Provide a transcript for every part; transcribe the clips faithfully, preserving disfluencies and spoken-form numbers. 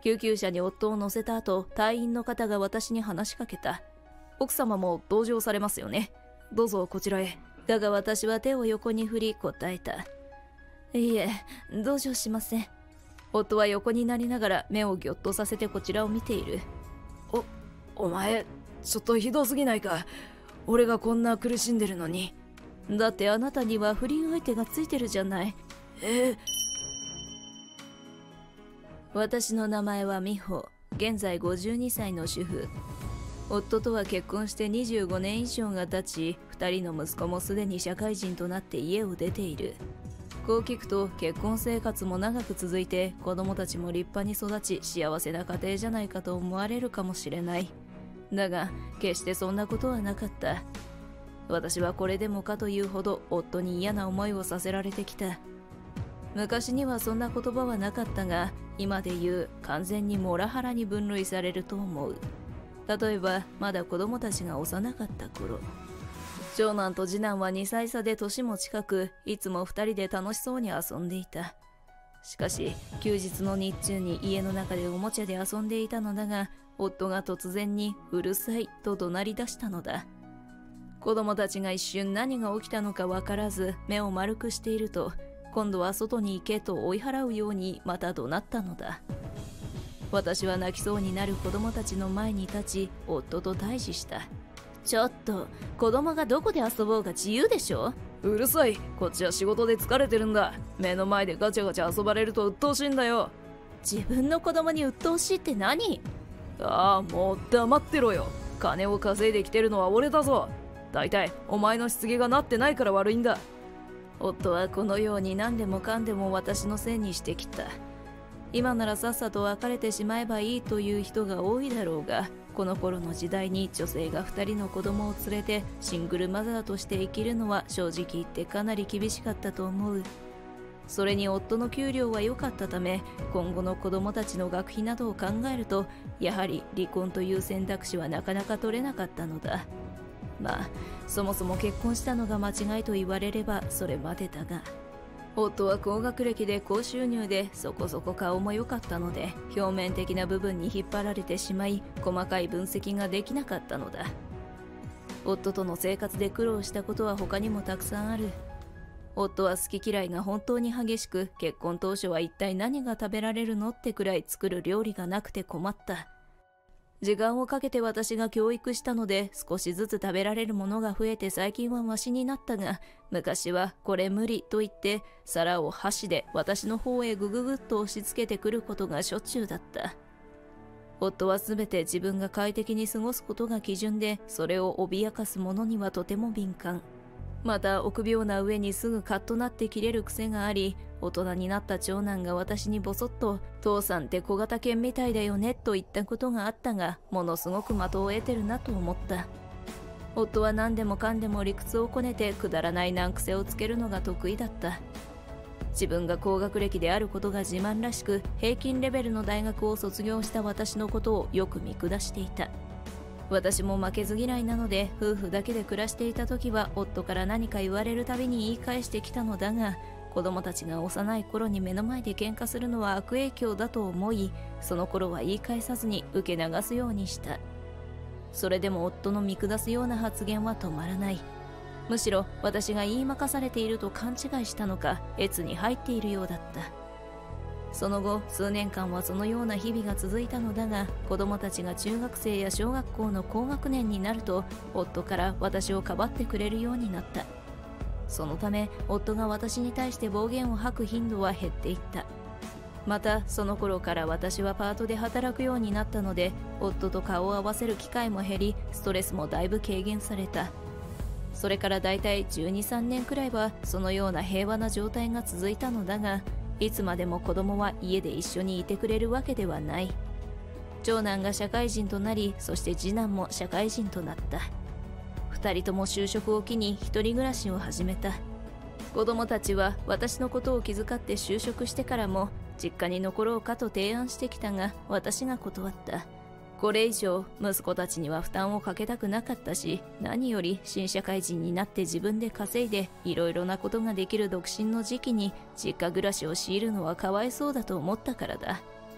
救急車に夫を乗せた後、隊員の方が私に話しかけた。奥様も同乗されますよね。どうぞこちらへ。だが私は手を横に振り答えた。いいえ、同乗しません。夫は横になりながら目をぎょっとさせてこちらを見ている。 お、お前、ちょっとひどすぎないか。俺がこんな苦しんでるのに。 だってあなたには不倫相手がついてるじゃない。 え？ 私の名前は美穂。現在ごじゅうにさいの主婦。夫とは結婚してにじゅうごねん以上が経ち、ふたりの息子もすでに社会人となって家を出ている。こう聞くと結婚生活も長く続いて子供たちも立派に育ち幸せな家庭じゃないかと思われるかもしれない。だが決してそんなことはなかった。私はこれでもかというほど夫に嫌な思いをさせられてきた。昔にはそんな言葉はなかったが、今で言う完全にモラハラに分類されると思う。例えばまだ子供たちが幼かった頃、長男と次男はにさい差で年も近く、いつもふたりで楽しそうに遊んでいた。しかし休日の日中に家の中でおもちゃで遊んでいたのだが、夫が突然にうるさいと怒鳴り出したのだ。子供たちが一瞬何が起きたのか分からず目を丸くしていると、今度は外に行けと追い払うようにまた怒鳴ったのだ。私は泣きそうになる子供たちの前に立ち、夫と対峙した。ちょっと、子供がどこで遊ぼうが自由でしょ。 うるさい。こっちは仕事で疲れてるんだ。目の前でガチャガチャ遊ばれると鬱陶しいんだよ。 自分の子供に鬱陶しいって何？ ああ、もう黙ってろよ。金を稼いできてるのは俺だぞ。だいたいお前のしつけがなってないから悪いんだ。 夫はこのように何でもかんでも私のせいにしてきた。今ならさっさと別れてしまえばいいという人が多いだろうが、この頃の時代に女性がふたりの子供を連れてシングルマザーとして生きるのは正直言ってかなり厳しかったと思う。それに夫の給料は良かったため、今後の子供たちの学費などを考えると、やはり離婚という選択肢はなかなか取れなかったのだ。まあそもそも結婚したのが間違いと言われればそれまでだが、夫は高学歴で高収入でそこそこ顔も良かったので、表面的な部分に引っ張られてしまい細かい分析ができなかったのだ。夫との生活で苦労したことは他にもたくさんある。夫は好き嫌いが本当に激しく、結婚当初は一体何が食べられるのってくらい作る料理がなくて困った。時間をかけて私が教育したので少しずつ食べられるものが増えて最近はマシになったが、昔はこれ無理と言って皿を箸で私の方へグググッと押し付けてくることがしょっちゅうだった。夫はすべて自分が快適に過ごすことが基準で、それを脅かすものにはとても敏感。また臆病な上にすぐカッとなって切れる癖があり、大人になった長男が私にボソッと「父さんって小型犬みたいだよね」と言ったことがあったが、ものすごく的を得てるなと思った。夫は何でもかんでも理屈をこねてくだらない難癖をつけるのが得意だった。自分が高学歴であることが自慢らしく、平均レベルの大学を卒業した私のことをよく見下していた。私も負けず嫌いなので、夫婦だけで暮らしていた時は夫から何か言われるたびに言い返してきたのだが、子供たちが幼い頃に目の前で喧嘩するのは悪影響だと思い、その頃は言い返さずに受け流すようにした。それでも夫の見下すような発言は止まらない。むしろ私が言いまかされていると勘違いしたのか、悦に入っているようだった。その後数年間はそのような日々が続いたのだが、子供たちが中学生や小学校の高学年になると夫から私をかばってくれるようになった。そのため夫が私に対して暴言を吐く頻度は減っていった。またその頃から私はパートで働くようになったので、夫と顔を合わせる機会も減り、ストレスもだいぶ軽減された。それからだいたいじゅうに、さんねんくらいはそのような平和な状態が続いたのだが、いつまでも子供は家で一緒にいてくれるわけではない。長男が社会人となり、そして次男も社会人となった。二人とも就職を機に一人暮らしを始めた。子供たちは私のことを気遣って就職してからも実家に残ろうかと提案してきたが、私が断った。これ以上息子たちには負担をかけたくなかったし、何より新社会人になって自分で稼いでいろいろなことができる独身の時期に実家暮らしを強いるのはかわいそうだと思ったからだ。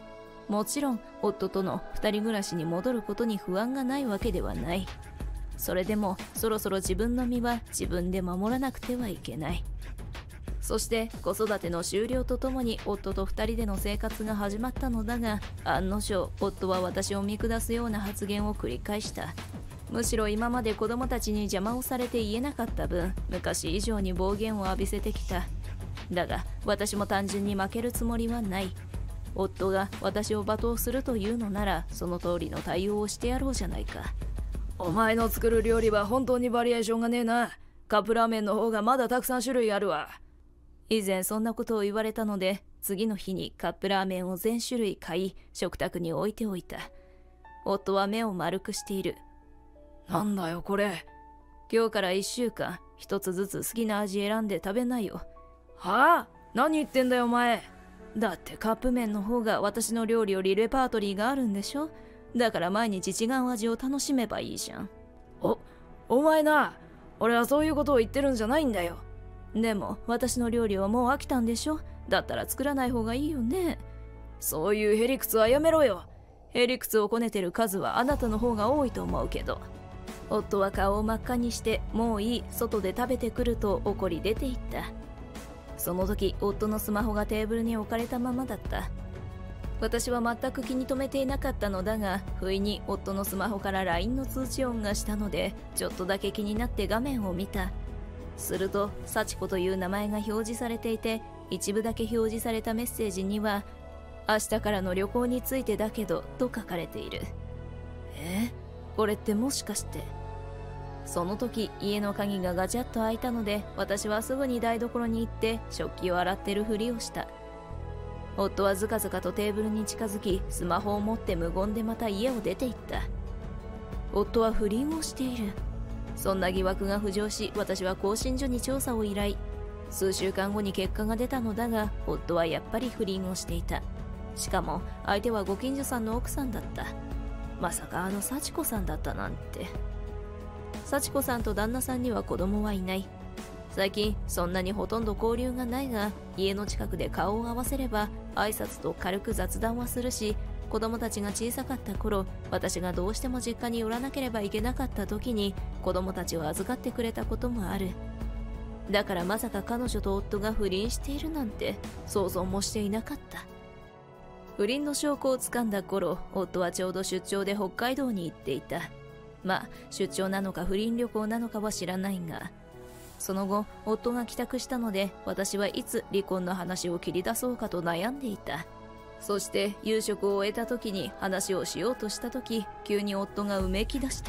もちろん夫との二人暮らしに戻ることに不安がないわけではない。それでもそろそろ自分の身は自分で守らなくてはいけない。そして子育ての終了とともに夫と二人での生活が始まったのだが、案の定夫は私を見下すような発言を繰り返した。むしろ今まで子供たちに邪魔をされて言えなかった分、昔以上に暴言を浴びせてきた。だが私も単純に負けるつもりはない。夫が私を罵倒するというのなら、その通りの対応をしてやろうじゃないか。 お前の作る料理は本当にバリエーションがねえな。カップラーメンの方がまだたくさん種類あるわ。 以前そんなことを言われたので、次の日にカップラーメンを全種類買い、食卓に置いておいた。夫は目を丸くしている。 なんだよこれ。 今日からいっしゅうかん、一つずつ好きな味選んで食べないよ。 はあ？何言ってんだよお前。 だってカップ麺の方が私の料理よりレパートリーがあるんでしょ。だから毎日違う味を楽しめばいいじゃん。 お、お前な、俺はそういうことを言ってるんじゃないんだよ。 でも私の料理はもう飽きたんでしょ。だったら作らない方がいいよね。 そういうへりくつはやめろよ。 へりくつをこねてる数はあなたの方が多いと思うけど。夫は顔を真っ赤にして、もういい、外で食べてくると怒り出ていった。その時夫のスマホがテーブルに置かれたままだった。私は全く気に留めていなかったのだが、不意に夫のスマホから ライン の通知音がしたので、ちょっとだけ気になって画面を見た。すると幸子という名前が表示されていて、一部だけ表示されたメッセージには、明日からの旅行についてだけどと書かれている。え？これってもしかして。その時家の鍵がガチャッと開いたので、私はすぐに台所に行って食器を洗ってるふりをした。夫はずかずかとテーブルに近づき、スマホを持って無言でまた家を出て行った。夫は不倫をしている。そんな疑惑が浮上し、私は更新所に調査を依頼。数週間後に結果が出たのだが、夫はやっぱり不倫をしていた。しかも相手はご近所さんの奥さんだった。まさかあの幸子さんだったなんて。幸子さんと旦那さんには子供はいない。最近そんなにほとんど交流がないが、家の近くで顔を合わせれば挨拶と軽く雑談はするし、子供たちが小さかった頃、私がどうしても実家に寄らなければいけなかった時に子供たちを預かってくれたこともある。だからまさか彼女と夫が不倫しているなんて想像もしていなかった。不倫の証拠をつかんだ頃、夫はちょうど出張で北海道に行っていた。まあ出張なのか不倫旅行なのかは知らないが、その後夫が帰宅したので、私はいつ離婚の話を切り出そうかと悩んでいた。そして夕食を終えた時に話をしようとした時、急に夫がうめき出した。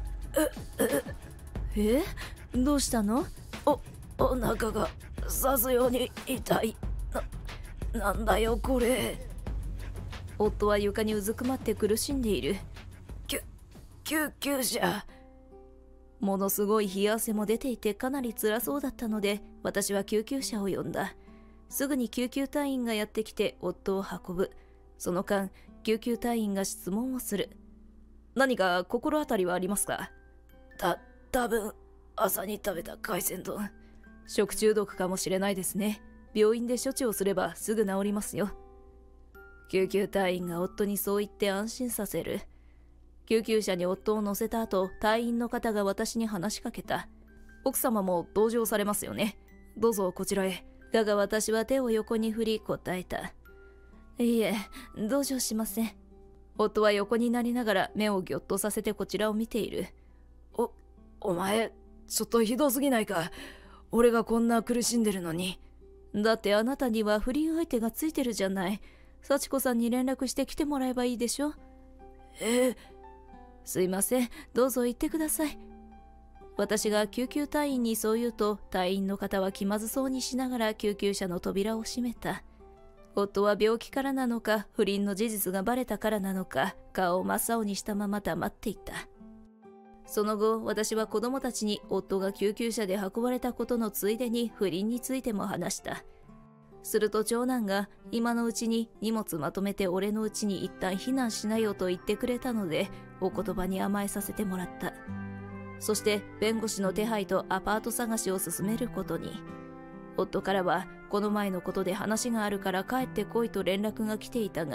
ええ、どうしたの？ お、お腹が刺すように痛い。な、なんだよこれ。 夫は床にうずくまって苦しんでいる。 救、救急車。 ものすごい冷や汗も出ていてかなり辛そうだったので、私は救急車を呼んだ。すぐに救急隊員がやってきて夫を運ぶ。その間、救急隊員が質問をする。 何か心当たりはありますか？た、多分朝に食べた海鮮丼。 食中毒かもしれないですね。病院で処置をすればすぐ治りますよ。救急隊員が夫にそう言って安心させる。救急車に夫を乗せた後、隊員の方が私に話しかけた。 奥様も同乗されますよね。どうぞこちらへ。 だが私は手を横に振り答えた。いいえ、同情しません。夫は横になりながら目をぎょっとさせてこちらを見ている。 お、お前、ちょっとひどすぎないか。俺がこんな苦しんでるのに。 だってあなたには不倫相手がついてるじゃない。幸子さんに連絡して来てもらえばいいでしょ。 えー、 すいません、どうぞ行ってください。私が救急隊員にそう言うと、隊員の方は気まずそうにしながら救急車の扉を閉めた。夫は病気からなのか、不倫の事実がバレたからなのか、顔を真っ青にしたまま黙っていた。その後、私は子供たちに夫が救急車で運ばれたことのついでに不倫についても話した。すると長男が今のうちに荷物まとめて俺のうちに一旦避難しなよと言ってくれたので、お言葉に甘えさせてもらった。そして弁護士の手配とアパート探しを進めることに。夫からはこの前のことで話があるから帰ってこいと連絡が来ていたが、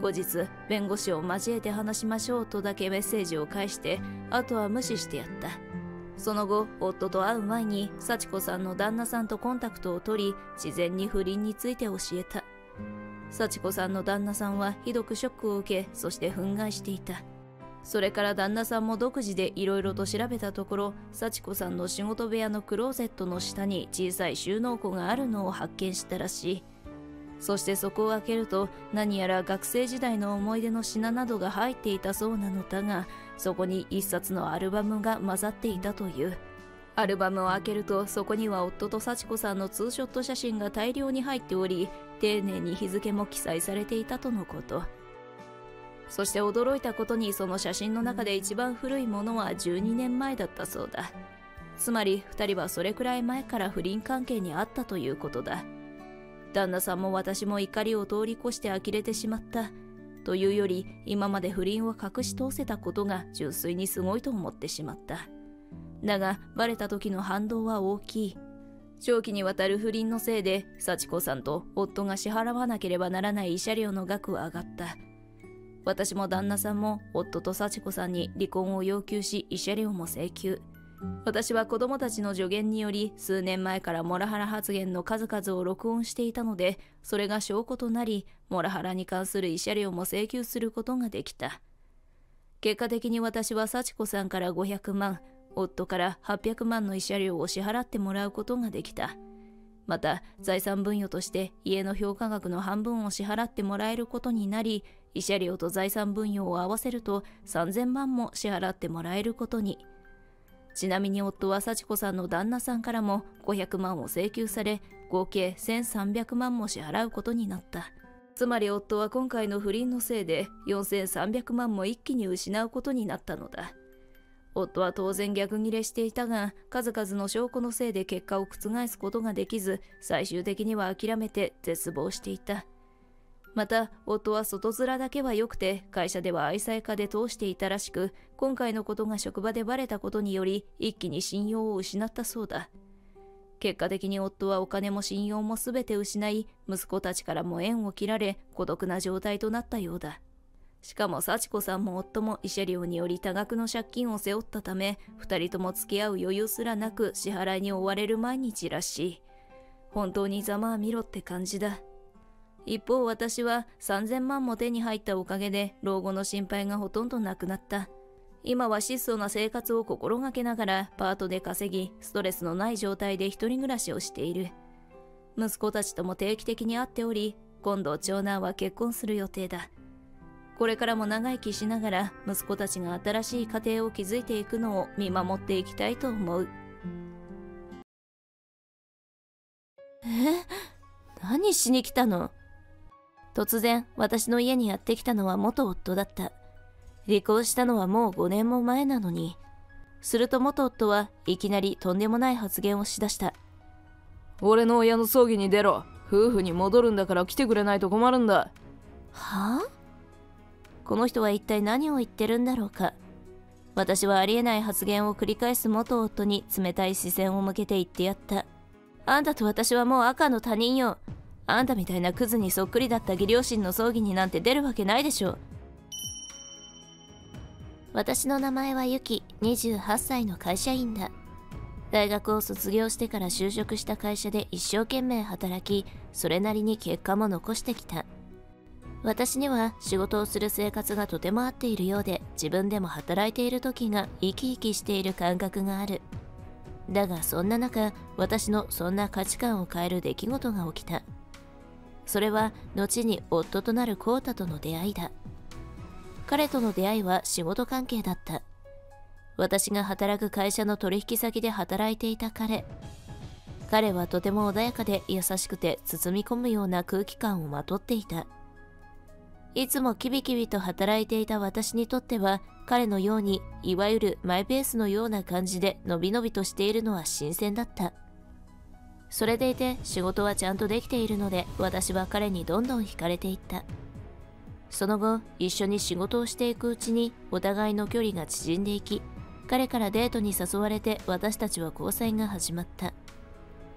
後日弁護士を交えて話しましょうとだけメッセージを返して、あとは無視してやった。その後、夫と会う前に幸子さんの旦那さんとコンタクトを取り、事前に不倫について教えた。幸子さんの旦那さんはひどくショックを受け、そして憤慨していた。それから旦那さんも独自でいろいろと調べたところ、幸子さんの仕事部屋のクローゼットの下に小さい収納庫があるのを発見したらしい。そしてそこを開けると、何やら学生時代の思い出の品などが入っていたそうなのだが、そこに一冊のアルバムが混ざっていたという。アルバムを開けると、そこには夫と幸子さんのツーショット写真が大量に入っており、丁寧に日付も記載されていたとのこと。そして驚いたことに、その写真の中で一番古いものはじゅうにねんまえだったそうだ。つまりふたりはそれくらい前から不倫関係にあったということだ。旦那さんも私も怒りを通り越して呆れてしまったというより、今まで不倫を隠し通せたことが純粋にすごいと思ってしまった。だがバレた時の反動は大きい。長期にわたる不倫のせいで幸子さんと夫が支払わなければならない慰謝料の額は上がった。私も旦那さんも夫と幸子さんに離婚を要求し、慰謝料も請求。私は子供たちの助言により数年前からモラハラ発言の数々を録音していたので、それが証拠となり、モラハラに関する慰謝料も請求することができた。結果的に私は幸子さんからごひゃくまん、夫からはっぴゃくまんの慰謝料を支払ってもらうことができた。また財産分与として家の評価額の半分を支払ってもらえることになり、慰謝料と財産分与を合わせるとさんぜんまんも支払ってもらえることに。ちなみに夫は幸子さんの旦那さんからもごひゃくまんを請求され、合計せんさんびゃくまんも支払うことになった。つまり夫は今回の不倫のせいでよんせんさんびゃくまんも一気に失うことになったのだ。夫は当然逆ギレしていたが、数々の証拠のせいで結果を覆すことができず、最終的には諦めて絶望していた。また夫は外面だけは良くて、会社では愛妻家で通していたらしく、今回のことが職場でバレたことにより一気に信用を失ったそうだ。結果的に夫はお金も信用も全て失い、息子たちからも縁を切られ、孤独な状態となったようだ。しかも幸子さんも夫も慰謝料により多額の借金を背負ったため、二人とも付き合う余裕すらなく支払いに追われる毎日らしい。本当にざまあ見ろって感じだ。一方私はさんぜんまんも手に入ったおかげで老後の心配がほとんどなくなった。今は質素な生活を心がけながらパートで稼ぎ、ストレスのない状態で一人暮らしをしている。息子たちとも定期的に会っており、今度長男は結婚する予定だ。これからも長生きしながら息子たちが新しい家庭を築いていくのを見守っていきたいと思う。 え？何しに来たの？突然私の家にやってきたのは元夫だった。離婚したのはもうごねんも前なのに。すると元夫はいきなりとんでもない発言をしだした。 俺の親の葬儀に出ろ。夫婦に戻るんだから来てくれないと困るんだ。 はぁ？この人は一体何を言ってるんだろうか。私はありえない発言を繰り返す元夫に冷たい視線を向けて言ってやった。あんたと私はもう赤の他人よ。あんたみたいなクズにそっくりだった義両親の葬儀になんて出るわけないでしょ。私の名前はユキ、にじゅうはっさいの会社員だ。大学を卒業してから就職した会社で一生懸命働き、それなりに結果も残してきた。私には仕事をする生活がとても合っているようで、自分でも働いている時が生き生きしている感覚がある。だがそんな中、私のそんな価値観を変える出来事が起きた。それは後に夫となるコウタとの出会いだ。彼との出会いは仕事関係だった。私が働く会社の取引先で働いていた彼。彼はとても穏やかで優しくて包み込むような空気感をまとっていた。いつもキビキビと働いていた私にとっては、彼のようにいわゆるマイペースのような感じでのびのびとしているのは新鮮だった。それでいて仕事はちゃんとできているので、私は彼にどんどん惹かれていった。その後一緒に仕事をしていくうちにお互いの距離が縮んでいき、彼からデートに誘われて私たちは交際が始まった。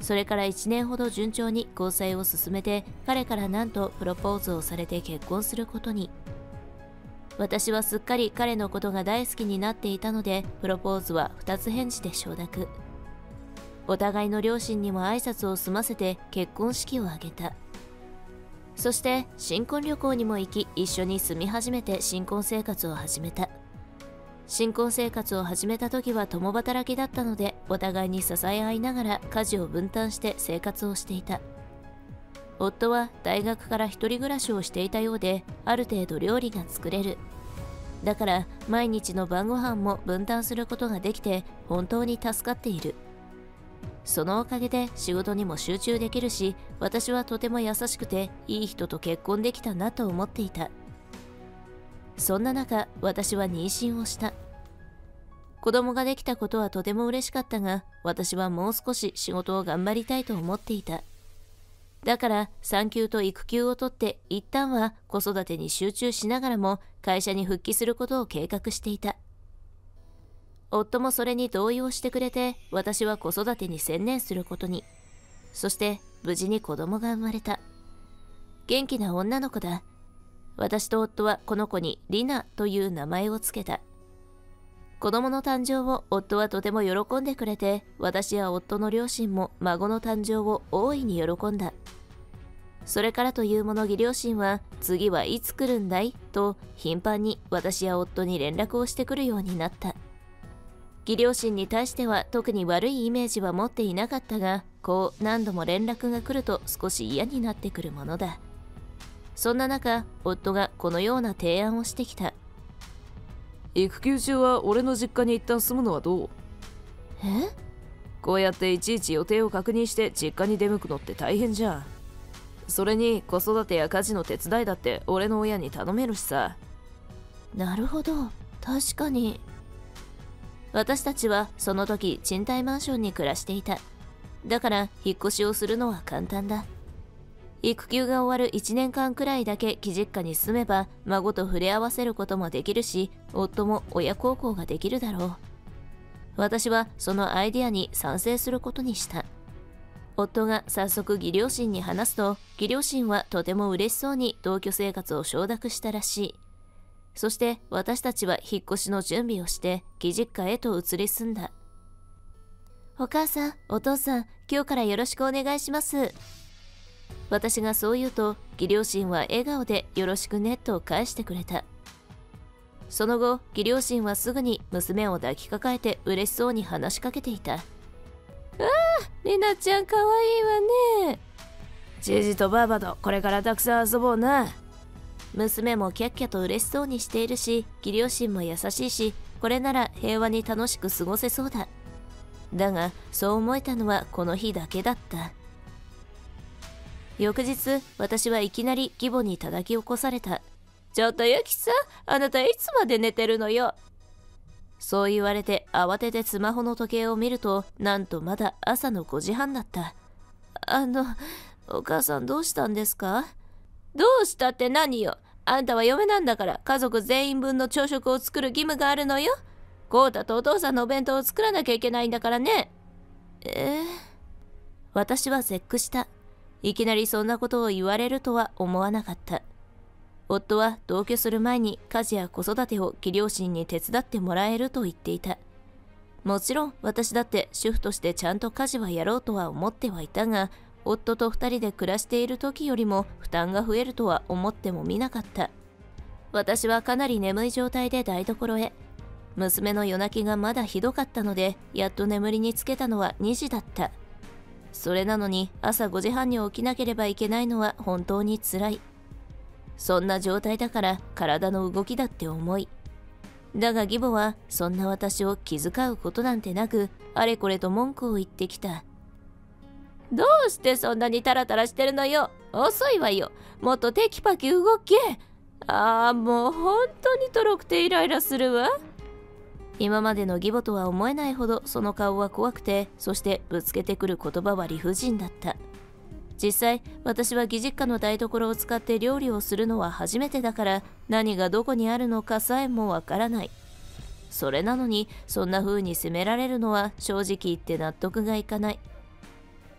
それからいちねんほど順調に交際を進めて、彼からなんとプロポーズをされて結婚することに。私はすっかり彼のことが大好きになっていたので、プロポーズはふたつ返事で承諾。お互いの両親にも挨拶を済ませて結婚式を挙げた。そして新婚旅行にも行き、一緒に住み始めて新婚生活を始めた。新婚生活を始めた時は共働きだったので、お互いに支え合いながら家事を分担して生活をしていた。夫は大学から一人暮らしをしていたようで、ある程度料理が作れる。だから毎日の晩ご飯も分担することができて本当に助かっている。そのおかげで仕事にも集中できるし、私はとても優しくていい人と結婚できたなと思っていた。そんな中、私は妊娠をした。子供ができたことはとても嬉しかったが、私はもう少し仕事を頑張りたいと思っていた。だから産休と育休を取って一旦は子育てに集中しながらも会社に復帰することを計画していた。夫もそれに同意をしてくれて、私は子育てに専念することに。そして無事に子供が生まれた。元気な女の子だ。私と夫はこの子にリナという名前をつけた。子供の誕生を夫はとても喜んでくれて、私や夫の両親も孫の誕生を大いに喜んだ。それからというもの、義両親は次はいつ来るんだいと頻繁に私や夫に連絡をしてくるようになった。義両親に対しては特に悪いイメージは持っていなかったが、こう何度も連絡が来ると少し嫌になってくるものだ。そんな中、夫がこのような提案をしてきた。 育休中は俺の実家に一旦住むのはどう？ え？ こうやっていちいち予定を確認して実家に出向くのって大変じゃん。それに子育てや家事の手伝いだって俺の親に頼めるしさ。 なるほど、確かに。私たちはその時賃貸マンションに暮らしていた。だから引っ越しをするのは簡単だ。育休が終わるいちねんかんくらいだけ貴実家に住めば孫と触れ合わせることもできるし、夫も親孝行ができるだろう。私はそのアイデアに賛成することにした。夫が早速義両親に話すと、義両親はとても嬉しそうに同居生活を承諾したらしい。そして私たちは引っ越しの準備をして貴実家へと移り住んだ。お母さん、お父さん、今日からよろしくお願いします。私がそう言うと、義両親は笑顔でよろしくねと返してくれた。その後、義両親はすぐに娘を抱きかかえて嬉しそうに話しかけていた。ああ、リナちゃんかわいいわね。 ジジとバーバとこれからたくさん遊ぼうな。 娘もキャッキャと嬉しそうにしているし、義両親も優しいし、これなら平和に楽しく過ごせそうだ。だが、そう思えたのはこの日だけだった。翌日、私はいきなり義母に叩き起こされた。ちょっとユキさん、あなたいつまで寝てるのよ。そう言われて慌ててスマホの時計を見ると、なんとまだ朝のごじはんだった。あの、お母さんどうしたんですか？どうしたって何よ。あんたは嫁なんだから家族全員分の朝食を作る義務があるのよ。コウタとお父さんのお弁当を作らなきゃいけないんだからね。えー、私は絶句した。いきなりそんなことを言われるとは思わなかった。夫は同居する前に家事や子育てを義両親に手伝ってもらえると言っていた。もちろん私だって主婦としてちゃんと家事はやろうとは思ってはいたが、夫と二人で暮らしている時よりも負担が増えるとは思ってもみなかった。私はかなり眠い状態で台所へ。娘の夜泣きがまだひどかったので、やっと眠りにつけたのはにじだった。それなのに朝ごじはんに起きなければいけないのは本当につらい。そんな状態だから体の動きだって重い。だが義母はそんな私を気遣うことなんてなく、あれこれと文句を言ってきた。どうしてそんなにタラタラしてるのよ。遅いわよ。もっとテキパキ動け。ああ、もう本当にとろくてイライラするわ。今までの義母とは思えないほどその顔は怖くて、そしてぶつけてくる言葉は理不尽だった。実際、私は義実家の台所を使って料理をするのは初めてだから、何がどこにあるのかさえもわからない。それなのに、そんな風に責められるのは正直言って納得がいかない。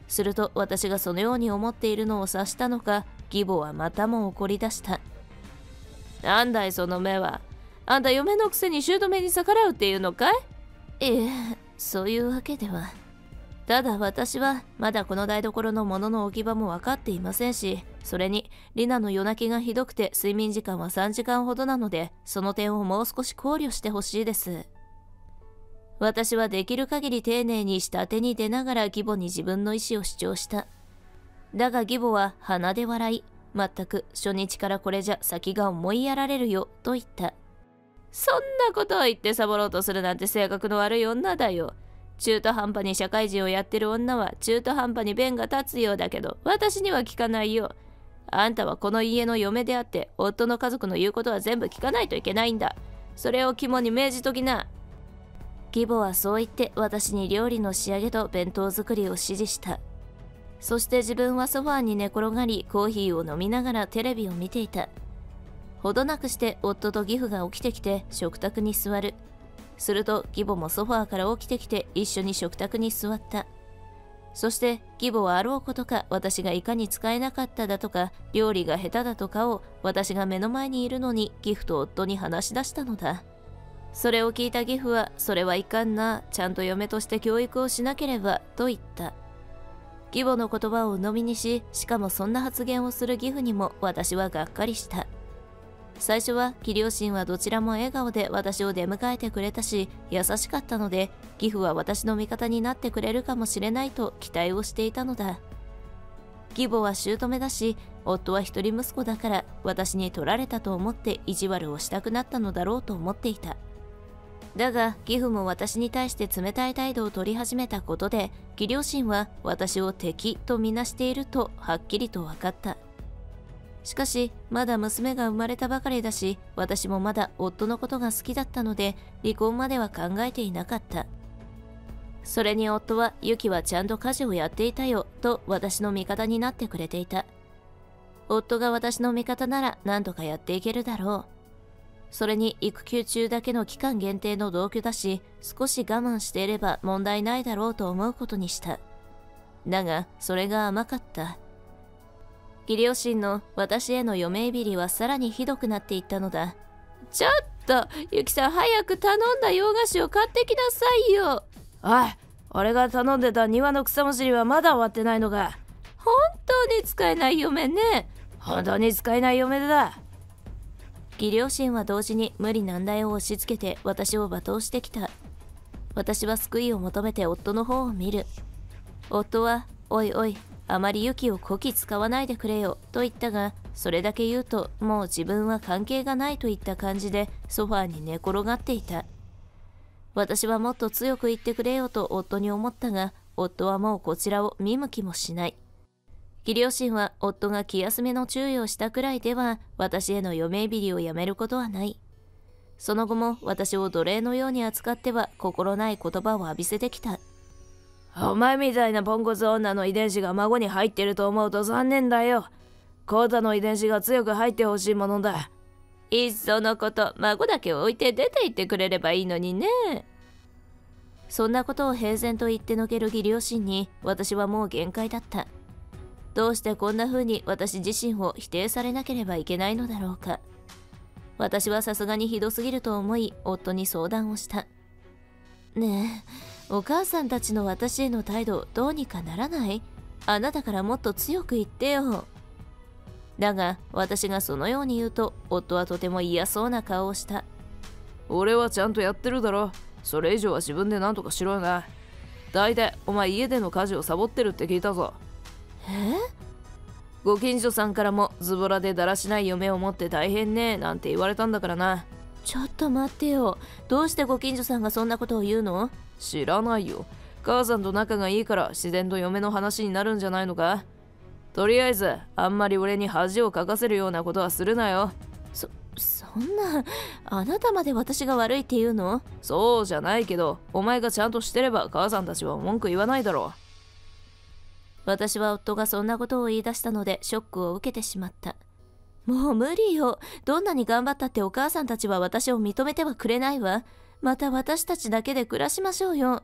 すると私がそのように思っているのを察したのか、義母はまたも怒り出した。 なんだいその目は。あんた嫁のくせに姑に逆らうっていうのかい？ いえ、そういうわけでは。ただ私はまだこの台所の物の置き場も分かっていませんし、それにリナの夜泣きがひどくて睡眠時間はさんじかんほどなので、その点をもう少し考慮してほしいです。私はできる限り丁寧に下手に出ながら義母に自分の意思を主張した。だが義母は鼻で笑い、全く初日からこれじゃ先が思いやられるよと言った。 そんなことを言ってサボろうとするなんて性格の悪い女だよ。中途半端に社会人をやってる女は中途半端に弁が立つようだけど、私には聞かないよ。あんたはこの家の嫁であって、夫の家族の言うことは全部聞かないといけないんだ。それを肝に銘じときな。 義母はそう言って私に料理の仕上げと弁当作りを指示した。そして自分はソファーに寝転がり、コーヒーを飲みながらテレビを見ていた。ほどなくして夫と義父が起きてきて食卓に座る。すると義母もソファーから起きてきて一緒に食卓に座った。そして義母はあろうことか、私がいかに使えなかっただとか料理が下手だとかを私が目の前にいるのに義父と夫に話し出したのだ。それを聞いた義父は、それはいかんな、ちゃんと嫁として教育をしなければと言った。義母の言葉を鵜呑みにし、しかもそんな発言をする義父にも私はがっかりした。最初は義両親はどちらも笑顔で私を出迎えてくれたし、優しかったので、義父は私の味方になってくれるかもしれないと期待をしていたのだ。義母は姑だし、夫は一人息子だから私に取られたと思って意地悪をしたくなったのだろうと思っていた。だが義父も私に対して冷たい態度を取り始めたことで、義両親は私を敵とみなしているとはっきりと分かった。しかしまだ娘が生まれたばかりだし、私もまだ夫のことが好きだったので離婚までは考えていなかった。それに夫はユキはちゃんと家事をやっていたよと私の味方になってくれていた。夫が私の味方なら何とかやっていけるだろう。それに育休中だけの期間限定の同居だし、少し我慢していれば問題ないだろうと思うことにした。だがそれが甘かった。義両親の私への嫁いびりはさらにひどくなっていったのだ。 ちょっとユキさん、早く頼んだ洋菓子を買ってきなさいよ。おい、俺が頼んでた庭の草むしりはまだ終わってないのか。本当に使えない嫁ね。本当に使えない嫁だ。 義両親は同時に無理難題を押し付けて私を罵倒してきた。私は救いを求めて夫の方を見る。夫は、おいおい、あまりユキをこき使わないでくれよと言ったが、それだけ言うともう自分は関係がないといった感じでソファーに寝転がっていた。私はもっと強く言ってくれよと夫に思ったが、夫はもうこちらを見向きもしない。義両親は夫が気休めの注意をしたくらいでは私への嫁いびりをやめることはない。その後も私を奴隷のように扱っては心ない言葉を浴びせてきた。 お前みたいなポンコツ女の遺伝子が孫に入ってると思うと残念だよ。コウタの遺伝子が強く入ってほしいものだ。 いっそのこと、孫だけ置いて出て行ってくれればいいのにね。 そんなことを平然と言ってのける義両親に私はもう限界だった。どうしてこんな風に私自身を否定されなければいけないのだろうか。私はさすがにひどすぎると思い夫に相談をした。ねえ、お母さんたちの私への態度どうにかならない？あなたからもっと強く言ってよ。だが私がそのように言うと夫はとても嫌そうな顔をした。 俺はちゃんとやってるだろ。それ以上は自分で何とかしろよな。だいたいお前家での家事をサボってるって聞いたぞ。 え？ ご近所さんからもズボラでだらしない嫁を持って大変ねなんて言われたんだからな。 ちょっと待ってよ。どうしてご近所さんがそんなことを言うの？ 知らないよ。母さんと仲がいいから自然と嫁の話になるんじゃないのか。とりあえずあんまり俺に恥をかかせるようなことはするなよ。 そ、そんな、あなたまで私が悪いって言うの？ そうじゃないけど、お前がちゃんとしてれば母さんたちは文句言わないだろう。 私は夫がそんなことを言い出したのでショックを受けてしまった。もう無理よ。どんなに頑張ったってお母さんたちは私を認めてはくれないわ。また私たちだけで暮らしましょうよ。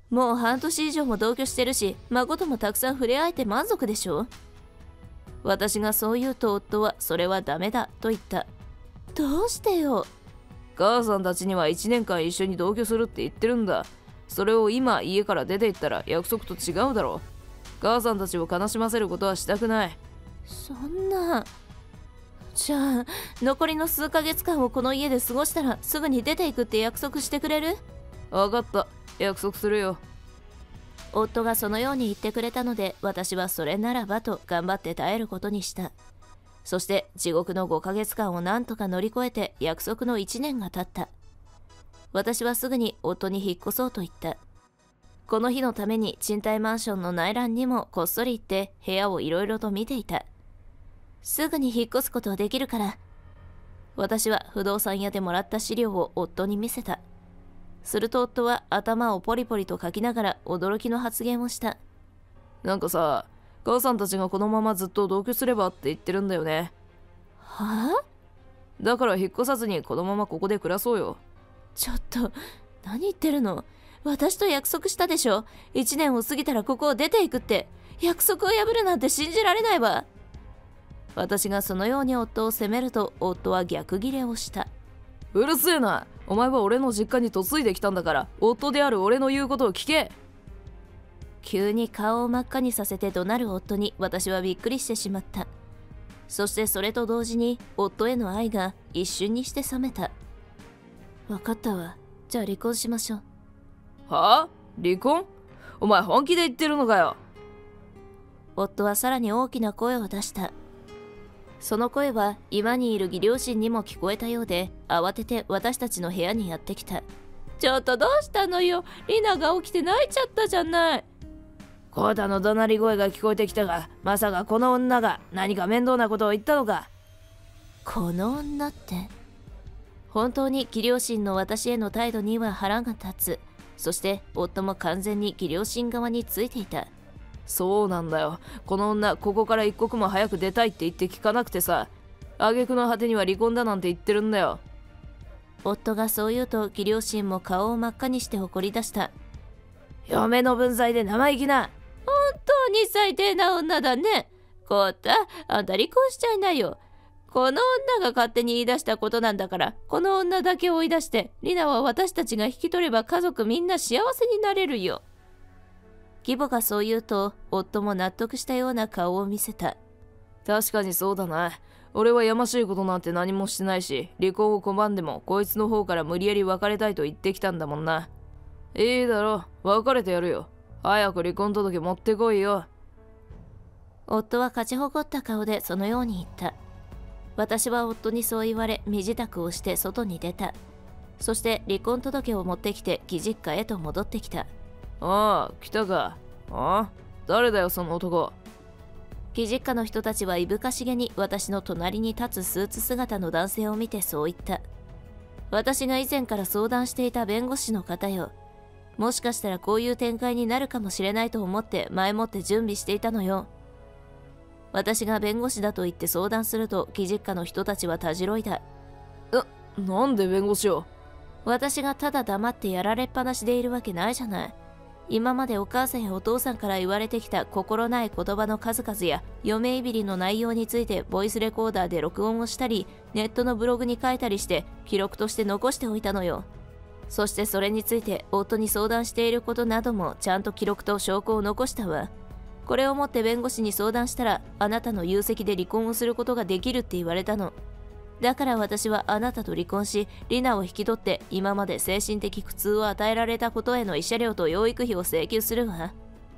もう半年以上も同居してるし、孫ともたくさん触れ合えて満足でしょ。私がそう言うと夫はそれはダメだと言った。どうしてよ。 母さんたちにはいちねんかん一緒に同居するって言ってるんだ。それを今家から出て行ったら約束と違うだろう。母さんたちを悲しませることはしたくない。 そんな。じゃあ残りの数ヶ月間をこの家で過ごしたらすぐに出ていくって約束してくれる？ 分かった、約束するよ。 夫がそのように言ってくれたので、私はそれならばと頑張って耐えることにした。そして地獄のごかげつかんをなんとか乗り越えて約束のいちねんが経った。私はすぐに夫に引っ越そうと言った。この日のために賃貸マンションの内覧にもこっそり行って部屋をいろいろと見ていた。すぐに引っ越すことはできるから。私は不動産屋でもらった資料を夫に見せた。すると夫は頭をポリポリとかきながら驚きの発言をした。 なんかさ、母さんたちがこのままずっと同居すればって言ってるんだよね。 はあ？ だから引っ越さずにこのままここで暮らそうよ。 ちょっと何言ってるの？私と約束したでしょ。いちねんを過ぎたらここを出ていくって。約束を破るなんて信じられないわ。私がそのように夫を責めると、夫は逆ギレをした。 うるせえな。お前は俺の実家に嫁いできたんだから、夫である俺の言うことを聞け。 急に顔を真っ赤にさせて怒鳴る夫に私はびっくりしてしまった。そしてそれと同時に夫への愛が一瞬にして冷めた。分かったわ。じゃあ離婚しましょう。 はあ？離婚？お前本気で言ってるのかよ。 夫はさらに大きな声を出した。その声は今にいる義両親にも聞こえたようで、慌てて私たちの部屋にやってきた。 ちょっとどうしたのよ。リナが起きて泣いちゃったじゃない。 コータの怒鳴り声が聞こえてきたが、まさかこの女が何か面倒なことを言ったのか。 この女って。本当に義両親の私への態度には腹が立つ。そして夫も完全に義両親側についていた。 そうなんだよ。この女、ここから一刻も早く出たいって言って聞かなくてさ、挙句の果てには離婚だなんて言ってるんだよ。 夫がそう言うと義両親も顔を真っ赤にして怒り出した。 嫁の分際で生意気な。 本当に最低な女だね。コータ、あんた離婚しちゃいなよ。この女が勝手に言い出したことなんだから、この女だけ追い出して、リナは私たちが引き取れば家族みんな幸せになれるよ。 義母がそう言うと、夫も納得したような顔を見せた。 確かにそうだな。俺はやましいことなんて何もしてないし、離婚を拒んでもこいつの方から無理やり別れたいと言ってきたんだもんな。いいだろう、別れてやるよ。早く離婚届持ってこいよ。 夫は勝ち誇った顔でそのように言った。私は夫にそう言われ、身支度をして外に出た。そして離婚届を持ってきて義実家へと戻ってきた。 ああ、来たか。ああ、誰だよその男。 義実家の人たちはいぶかしげに私の隣に立つスーツ姿の男性を見てそう言った。私が以前から相談していた弁護士の方よ。もしかしたらこういう展開になるかもしれないと思って前もって準備していたのよ。私が弁護士だと言って相談すると義実家の人たちはたじろいだ。 な、なんで弁護士を？ 私がただ黙ってやられっぱなしでいるわけないじゃない。今までお母さんやお父さんから言われてきた心ない言葉の数々や嫁いびりの内容についてボイスレコーダーで録音をしたり、ネットのブログに書いたりして記録として残しておいたのよ。そしてそれについて夫に相談していることなどもちゃんと記録と証拠を残したわ。これをもって弁護士に相談したら、あなたの有責で離婚をすることができるって言われたの。だから私はあなたと離婚し、リナを引き取って今まで精神的苦痛を与えられたことへの慰謝料と養育費を請求するわ。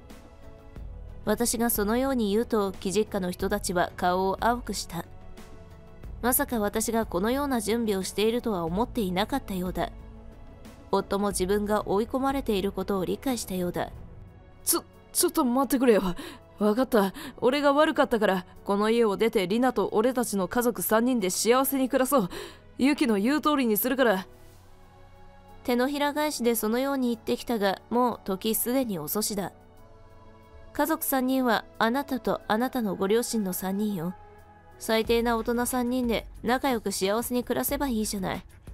私がそのように言うと、義実家の人たちは顔を青くした。まさか私がこのような準備をしているとは思っていなかったようだ。夫も自分が追い込まれていることを理解したようだ。 ちょ、ちょっと待ってくれよ。わかった。俺が悪かったから、この家を出てリナと俺たちの家族さんにんで幸せに暮らそう。ユキの言う通りにするから。 手のひら返しでそのように言ってきたが、もう時すでに遅しだ。家族さんにんはあなたとあなたのご両親のさんにんよ。最低な大人さんにんで仲良く幸せに暮らせばいいじゃない。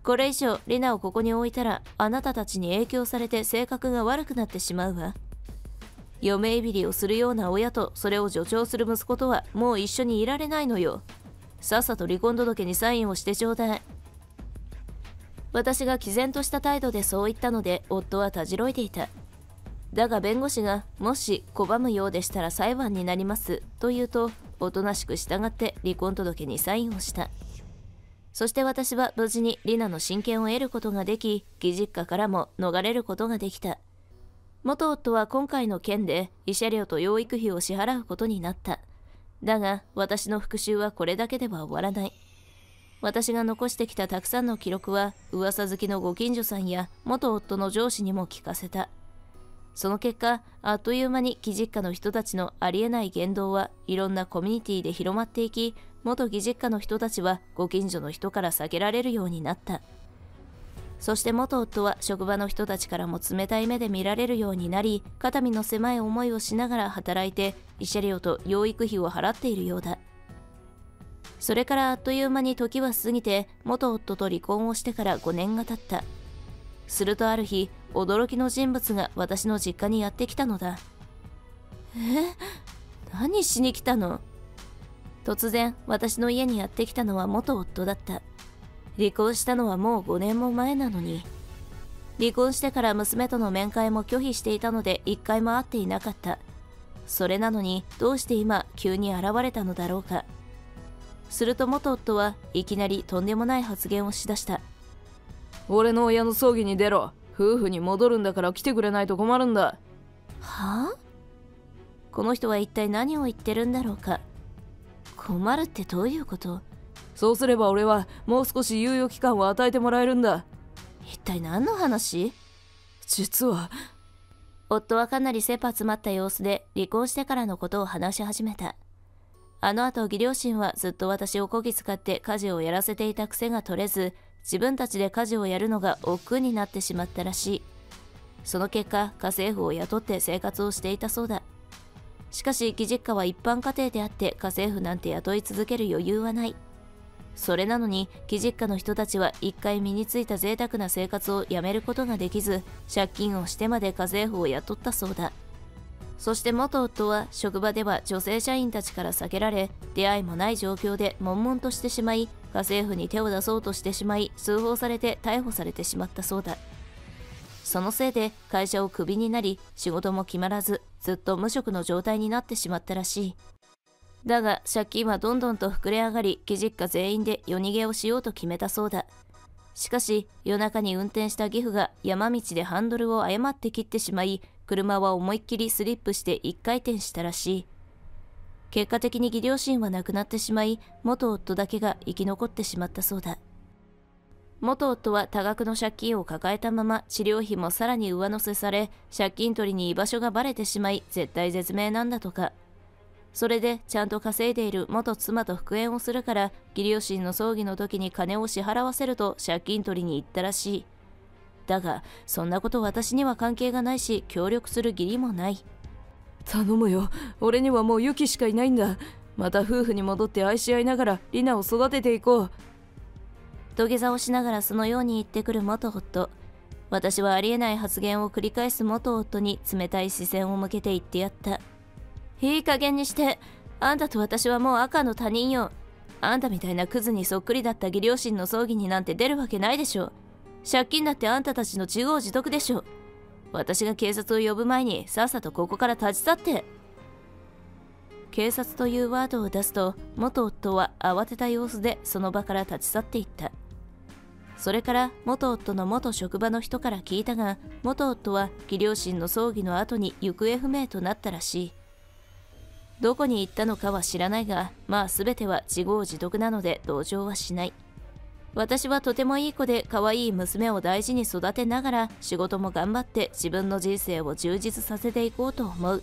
これ以上リナをここに置いたらあなたたちに影響されて性格が悪くなってしまうわ。嫁いびりをするような親とそれを助長する息子とはもう一緒にいられないのよ。さっさと離婚届にサインをしてちょうだい。私が毅然とした態度でそう言ったので夫はたじろいでいた。だが弁護士がもし拒むようでしたら裁判になりますと言うと、おとなしく従って離婚届にサインをした。そして私は無事にリナの親権を得ることができ、義実家からも逃れることができた。元夫は今回の件で慰謝料と養育費を支払うことになった。だが私の復讐はこれだけでは終わらない。私が残してきたたくさんの記録は噂好きのご近所さんや元夫の上司にも聞かせた。その結果、あっという間に義実家の人たちのありえない言動はいろんなコミュニティで広まっていき、元義実家の人たちはご近所の人から避けられるようになった。そして元夫は職場の人たちからも冷たい目で見られるようになり、肩身の狭い思いをしながら働いて慰謝料と養育費を払っているようだ。それからあっという間に時は過ぎて、元夫と離婚をしてからごねんが経った。するとある日、驚きの人物が私の実家にやってきたのだ。え？何しに来たの？突然、私の家にやってきたのは元夫だった。離婚したのはもうごねんも前なのに。離婚してから娘との面会も拒否していたので一回も会っていなかった。それなのにどうして今急に現れたのだろうか。すると元夫はいきなりとんでもない発言をしだした。 俺の親の葬儀に出ろ。夫婦に戻るんだから来てくれないと困るんだ。 はあ？この人は一体何を言ってるんだろうか。困るってどういうこと？ そうすれば俺はもう少し猶予期間を与えてもらえるんだ。 一体何の話？ 実は夫はかなり切羽詰まった様子で離婚してからのことを話し始めた。あの後義両親はずっと私をこき使って家事をやらせていた癖が取れず、自分たちで家事をやるのが億劫になってしまったらしい。その結果、家政婦を雇って生活をしていたそうだ。しかし義実家は一般家庭であって家政婦なんて雇い続ける余裕はない。それなのに義実家の人たちは一回身についた贅沢な生活をやめることができず、借金をしてまで家政婦を雇ったそうだ。そして元夫は職場では女性社員たちから避けられ、出会いもない状況で悶々としてしまい、家政婦に手を出そうとしてしまい、通報されて逮捕されてしまったそうだ。そのせいで会社をクビになり、仕事も決まらずずっと無職の状態になってしまったらしい。だが借金はどんどんと膨れ上がり、義実家全員で夜逃げをしようと決めたそうだ。しかし夜中に運転した義父が山道でハンドルを誤って切ってしまい、車は思いっきりスリップして一回転したらしい。結果的に義両親は亡くなってしまい、元夫だけが生き残ってしまったそうだ。元夫は多額の借金を抱えたまま治療費もさらに上乗せされ、借金取りに居場所がバレてしまい絶体絶命なんだとか。それでちゃんと稼いでいる元妻と復縁をするから、義両親の葬儀の時に金を支払わせると借金取りに行ったらしい。だがそんなこと私には関係がないし、協力する義理もない。 頼むよ、俺にはもうユキしかいないんだ。また夫婦に戻って愛し合いながらリナを育てていこう。 土下座をしながらそのように言ってくる元夫。私はありえない発言を繰り返す元夫に冷たい視線を向けて言ってやった。いい加減にして。あんたと私はもう赤の他人よ。あんたみたいなクズにそっくりだった義両親の葬儀になんて出るわけないでしょ。借金だってあんたたちの自業自得でしょ。私が警察を呼ぶ前にさっさとここから立ち去って。警察というワードを出すと、元夫は慌てた様子でその場から立ち去っていった。それから元夫の元職場の人から聞いたが、元夫は義両親の葬儀の後に行方不明となったらしい。どこに行ったのかは知らないが、まあ全ては自業自得なので同情はしない。私はとてもいい子で可愛い娘を大事に育てながら、仕事も頑張って自分の人生を充実させていこうと思う。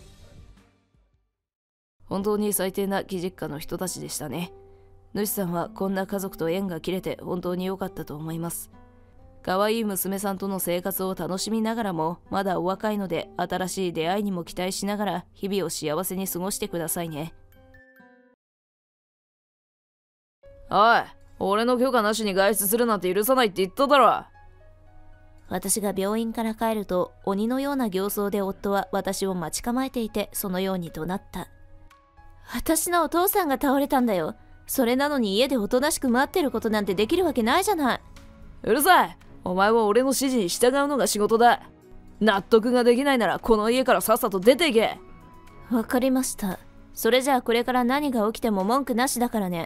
本当に最低な義実家の人たちでしたね。主さんはこんな家族と縁が切れて本当に良かったと思います。可愛い娘さんとの生活を楽しみながらも、まだお若いので新しい出会いにも期待しながら日々を幸せに過ごしてくださいね。おい、 俺の許可なしに外出するなんて許さないって言っただろ。 私が病院から帰ると、鬼のような形相で夫は私を待ち構えていて、そのように怒鳴った。私のお父さんが倒れたんだよ。それなのに家でおとなしく待ってることなんてできるわけないじゃない。 うるさい。お前は俺の指示に従うのが仕事だ。納得ができないならこの家からさっさと出ていけ。 わかりました。それじゃあこれから何が起きても文句なしだからね。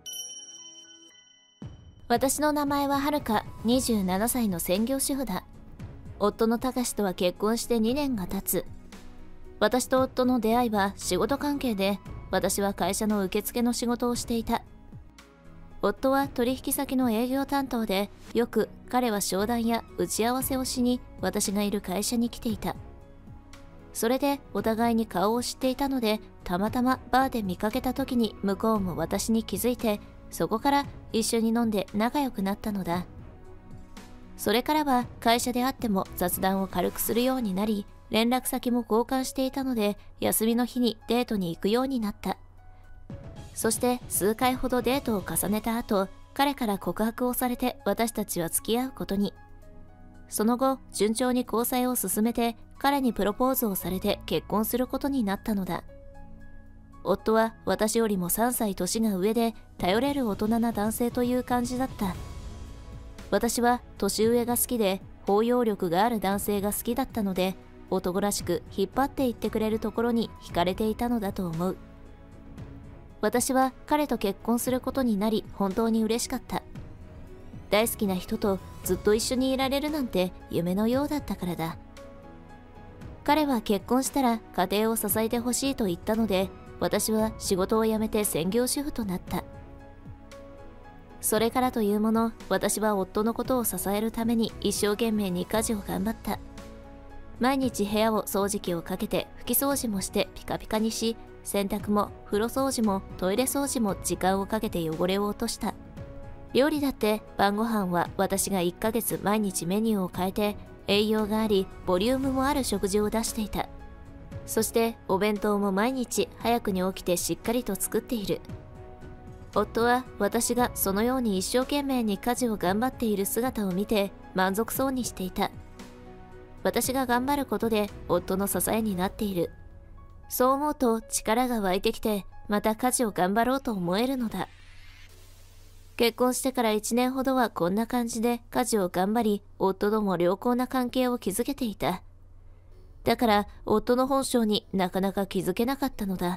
私の名前ははるか、にじゅうななさいの専業主婦だ。夫のたかしとは結婚してにねんが経つ。私と夫の出会いは仕事関係で、私は会社の受付の仕事をしていた。夫は取引先の営業担当で、よく彼は商談や打ち合わせをしに私がいる会社に来ていた。それでお互いに顔を知っていたので、たまたまバーで見かけた時に向こうも私に気づいて、そこから一緒に飲んで仲良くなったのだ。それからは会社で会っても雑談を軽くするようになり、連絡先も交換していたので、休みの日にデートに行くようになった。そして数回ほどデートを重ねた後、彼から告白をされて私たちは付き合うことに。その後、順調に交際を進めて、彼にプロポーズをされて結婚することになったのだ。夫は私よりもさんさい年が上で、頼れる大人な男性という感じだった。私は年上が好きで、包容力がある男性が好きだったので、男らしく引っ張っていってくれるところに惹かれていたのだと思う。私は彼と結婚することになり、本当に嬉しかった。大好きな人とずっと一緒にいられるなんて夢のようだったからだ。彼は結婚したら家庭を支えてほしいと言ったので、私は仕事を辞めて専業主婦となった。それからというもの、私は夫のことを支えるために一生懸命に家事を頑張った。毎日部屋を掃除機をかけて拭き掃除もしてピカピカにし、洗濯も風呂掃除もトイレ掃除も時間をかけて汚れを落とした。料理だって晩ご飯は私がいっかげつ毎日メニューを変えて、栄養がありボリュームもある食事を出していた。そしてお弁当も毎日早くに起きてしっかりと作っている。夫は私がそのように一生懸命に家事を頑張っている姿を見て満足そうにしていた。私が頑張ることで夫の支えになっている。そう思うと力が湧いてきて、また家事を頑張ろうと思えるのだ。結婚してからいちねんほどはこんな感じで家事を頑張り、夫とも良好な関係を築けていた。だから夫の本性になかなか気づけなかったのだ。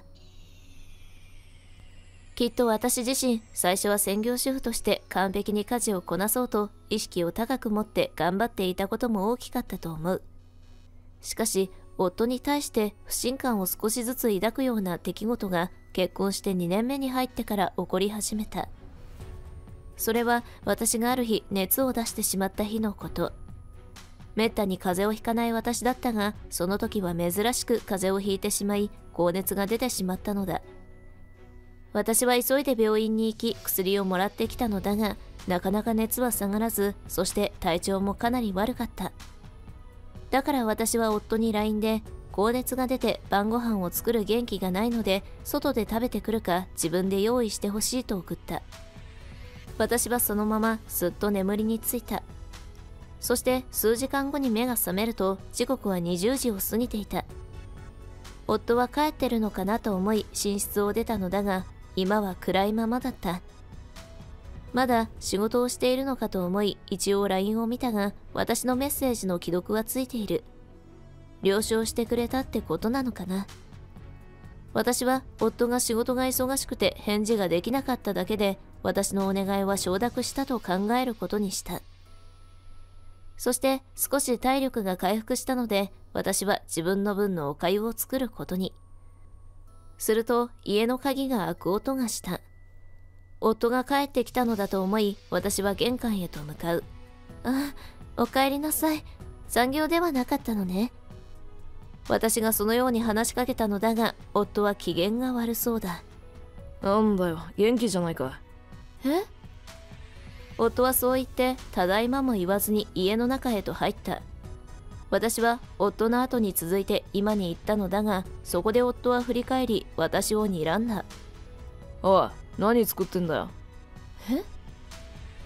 きっと私自身、最初は専業主婦として完璧に家事をこなそうと意識を高く持って頑張っていたことも大きかったと思う。しかし夫に対して不信感を少しずつ抱くような出来事が結婚してにねんめに入ってから起こり始めた。それは私がある日熱を出してしまった日のこと。めったに風邪をひかない私だったが、その時は珍しく風邪をひいてしまい、高熱が出てしまったのだ。私は急いで病院に行き薬をもらってきたのだが、なかなか熱は下がらず、そして体調もかなり悪かった。だから私は夫に ライン で、高熱が出て晩ご飯を作る元気がないので、外で食べてくるか自分で用意してほしいと送った。私はそのまますっと眠りについた。そして数時間後に目が覚めると、時刻はにじゅうじを過ぎていた。夫は帰ってるのかなと思い寝室を出たのだが、今は暗いままだった。まだ仕事をしているのかと思い一応 ライン を見たが、私のメッセージの既読はついている。了承してくれたってことなのかな。私は夫が仕事が忙しくて返事ができなかっただけで、私のお願いは承諾したと考えることにした。そして少し体力が回復したので、私は自分の分のお粥を作ることに。すると家の鍵が開く音がした。夫が帰ってきたのだと思い、私は玄関へと向かう。あ、お帰りなさい。残業ではなかったのね。私がそのように話しかけたのだが、夫は機嫌が悪そうだ。 なんだよ、元気じゃないか。 え？夫はそう言って、ただいまも言わずに家の中へと入った。私は夫の後に続いて今に行ったのだが、そこで夫は振り返り、私を睨んだ。 おい、何作ってんだよ。 え？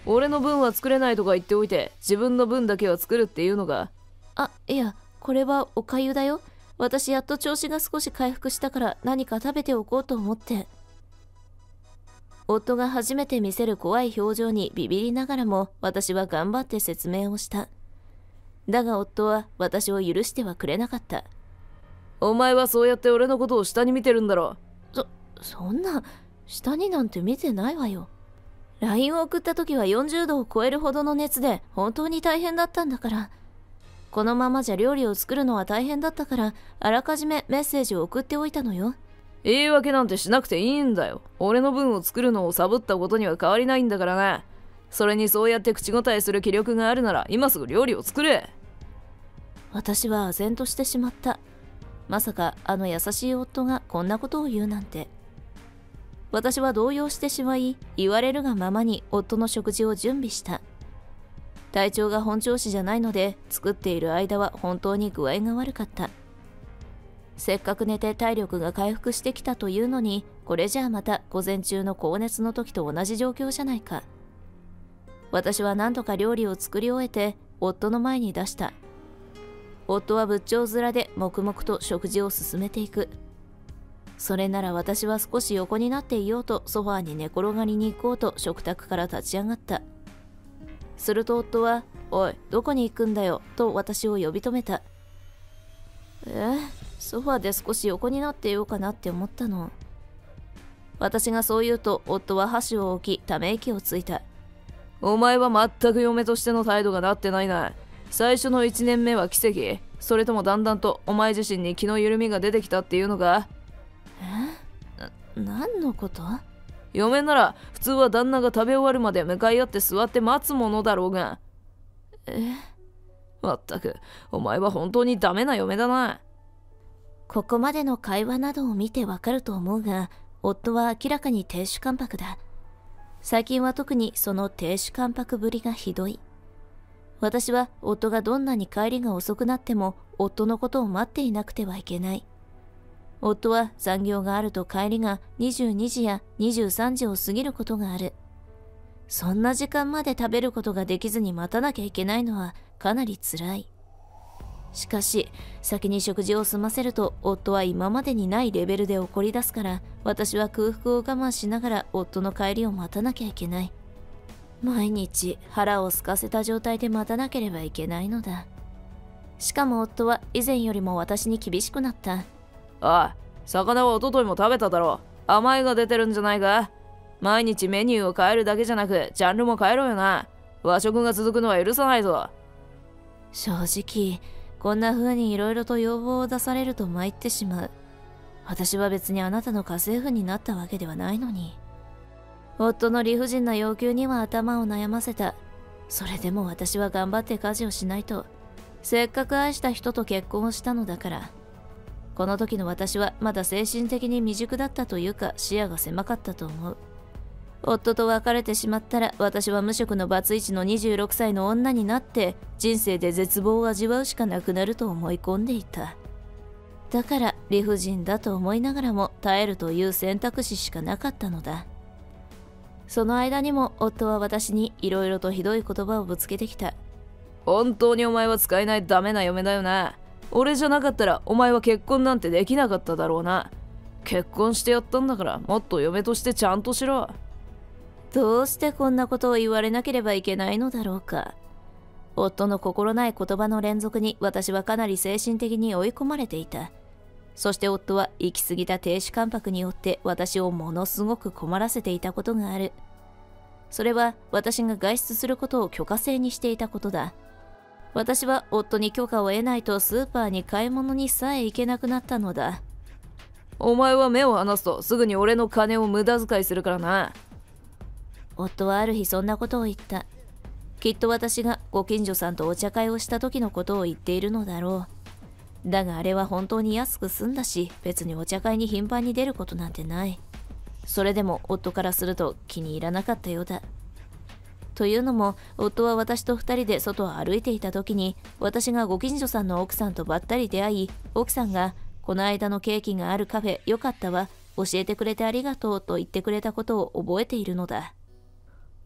俺の分は作れないとか言っておいて、自分の分だけは作るっていうのか？ あ、いや、これはお粥だよ。私やっと調子が少し回復したから何か食べておこうと思って。夫が初めて見せる怖い表情にビビりながらも私は頑張って説明をした。だが夫は私を許してはくれなかった。 お前はそうやって俺のことを下に見てるんだろ。 そ、そんな、下になんて見てないわよ。ライン を送った時はよんじゅうどを超えるほどの熱で本当に大変だったんだから。このままじゃ料理を作るのは大変だったから、あらかじめメッセージを送っておいたのよ。 言い訳なんてしなくていいんだよ。俺の分を作るのをサボったことには変わりないんだからな。それにそうやって口答えする気力があるなら今すぐ料理を作れ。 私は唖然としてしまった。まさかあの優しい夫がこんなことを言うなんて。私は動揺してしまい、言われるがままに夫の食事を準備した。体調が本調子じゃないので、作っている間は本当に具合が悪かった。せっかく寝て体力が回復してきたというのに、これじゃあまた午前中の高熱の時と同じ状況じゃないか。私は何とか料理を作り終えて夫の前に出した。夫は仏頂面で黙々と食事を進めていく。それなら私は少し横になっていようとソファーに寝転がりに行こうと食卓から立ち上がった。すると夫は、おい、どこに行くんだよ、と私を呼び止めた。え、ソファーで少し横になっていようかなって思ったの。私がそう言うと、夫は箸を置き、ため息をついた。 お前は全く嫁としての態度がなってないな。最初のいちねんめは奇跡？それともだんだんとお前自身に気の緩みが出てきたっていうのか？ え？な、何のこと？ 嫁なら普通は旦那が食べ終わるまで向かい合って座って待つものだろうが。 え？ まったく、お前は本当にダメな嫁だな。 ここまでの会話などを見てわかると思うが、夫は明らかに亭主関白だ。最近は特にその亭主関白ぶりがひどい。私は夫がどんなに帰りが遅くなっても夫のことを待っていなくてはいけない。夫は残業があると帰りがにじゅうにじやにじゅうさんじを過ぎることがある。そんな時間まで食べることができずに待たなきゃいけないのはかなり辛い。しかし、先に食事を済ませると夫は今までにないレベルで怒り出すから、私は空腹を我慢しながら夫の帰りを待たなきゃいけない。毎日腹を空かせた状態で待たなければいけないのだ。しかも夫は以前よりも私に厳しくなった。 ああ、魚は一昨日も食べただろう。甘いが出てるんじゃないか。毎日メニューを変えるだけじゃなくジャンルも変えろよな。和食が続くのは許さないぞ。 正直こんな風にいろいろと要望を出されると参ってしまう。私は別にあなたの家政婦になったわけではないのに。夫の理不尽な要求には頭を悩ませた。それでも私は頑張って家事をしないと。せっかく愛した人と結婚をしたのだから。この時の私はまだ精神的に未熟だったというか視野が狭かったと思う。夫と別れてしまったら私は無職のバツイチのにじゅうろくさいの女になって人生で絶望を味わうしかなくなると思い込んでいた。だから理不尽だと思いながらも耐えるという選択肢しかなかったのだ。その間にも夫は私にいろいろとひどい言葉をぶつけてきた。 本当にお前は使えないダメな嫁だよな。俺じゃなかったらお前は結婚なんてできなかっただろうな。結婚してやったんだからもっと嫁としてちゃんとしろ。 どうしてこんなことを言われなければいけないのだろうか。夫の心ない言葉の連続に私はかなり精神的に追い込まれていた。そして夫は行き過ぎた亭主関白によって私をものすごく困らせていたことがある。それは私が外出することを許可制にしていたことだ。私は夫に許可を得ないとスーパーに買い物にさえ行けなくなったのだ。 お前は目を離すとすぐに俺の金を無駄遣いするからな。 夫はある日そんなことを言った。きっと私がご近所さんとお茶会をした時のことを言っているのだろう。だがあれは本当に安く済んだし、別にお茶会に頻繁に出ることなんてない。それでも夫からすると気に入らなかったようだ。というのも、夫は私と二人で外を歩いていた時に、私がご近所さんの奥さんとばったり出会い、奥さんがこの間のケーキがあるカフェよかったわ、教えてくれてありがとうと言ってくれたことを覚えているのだ。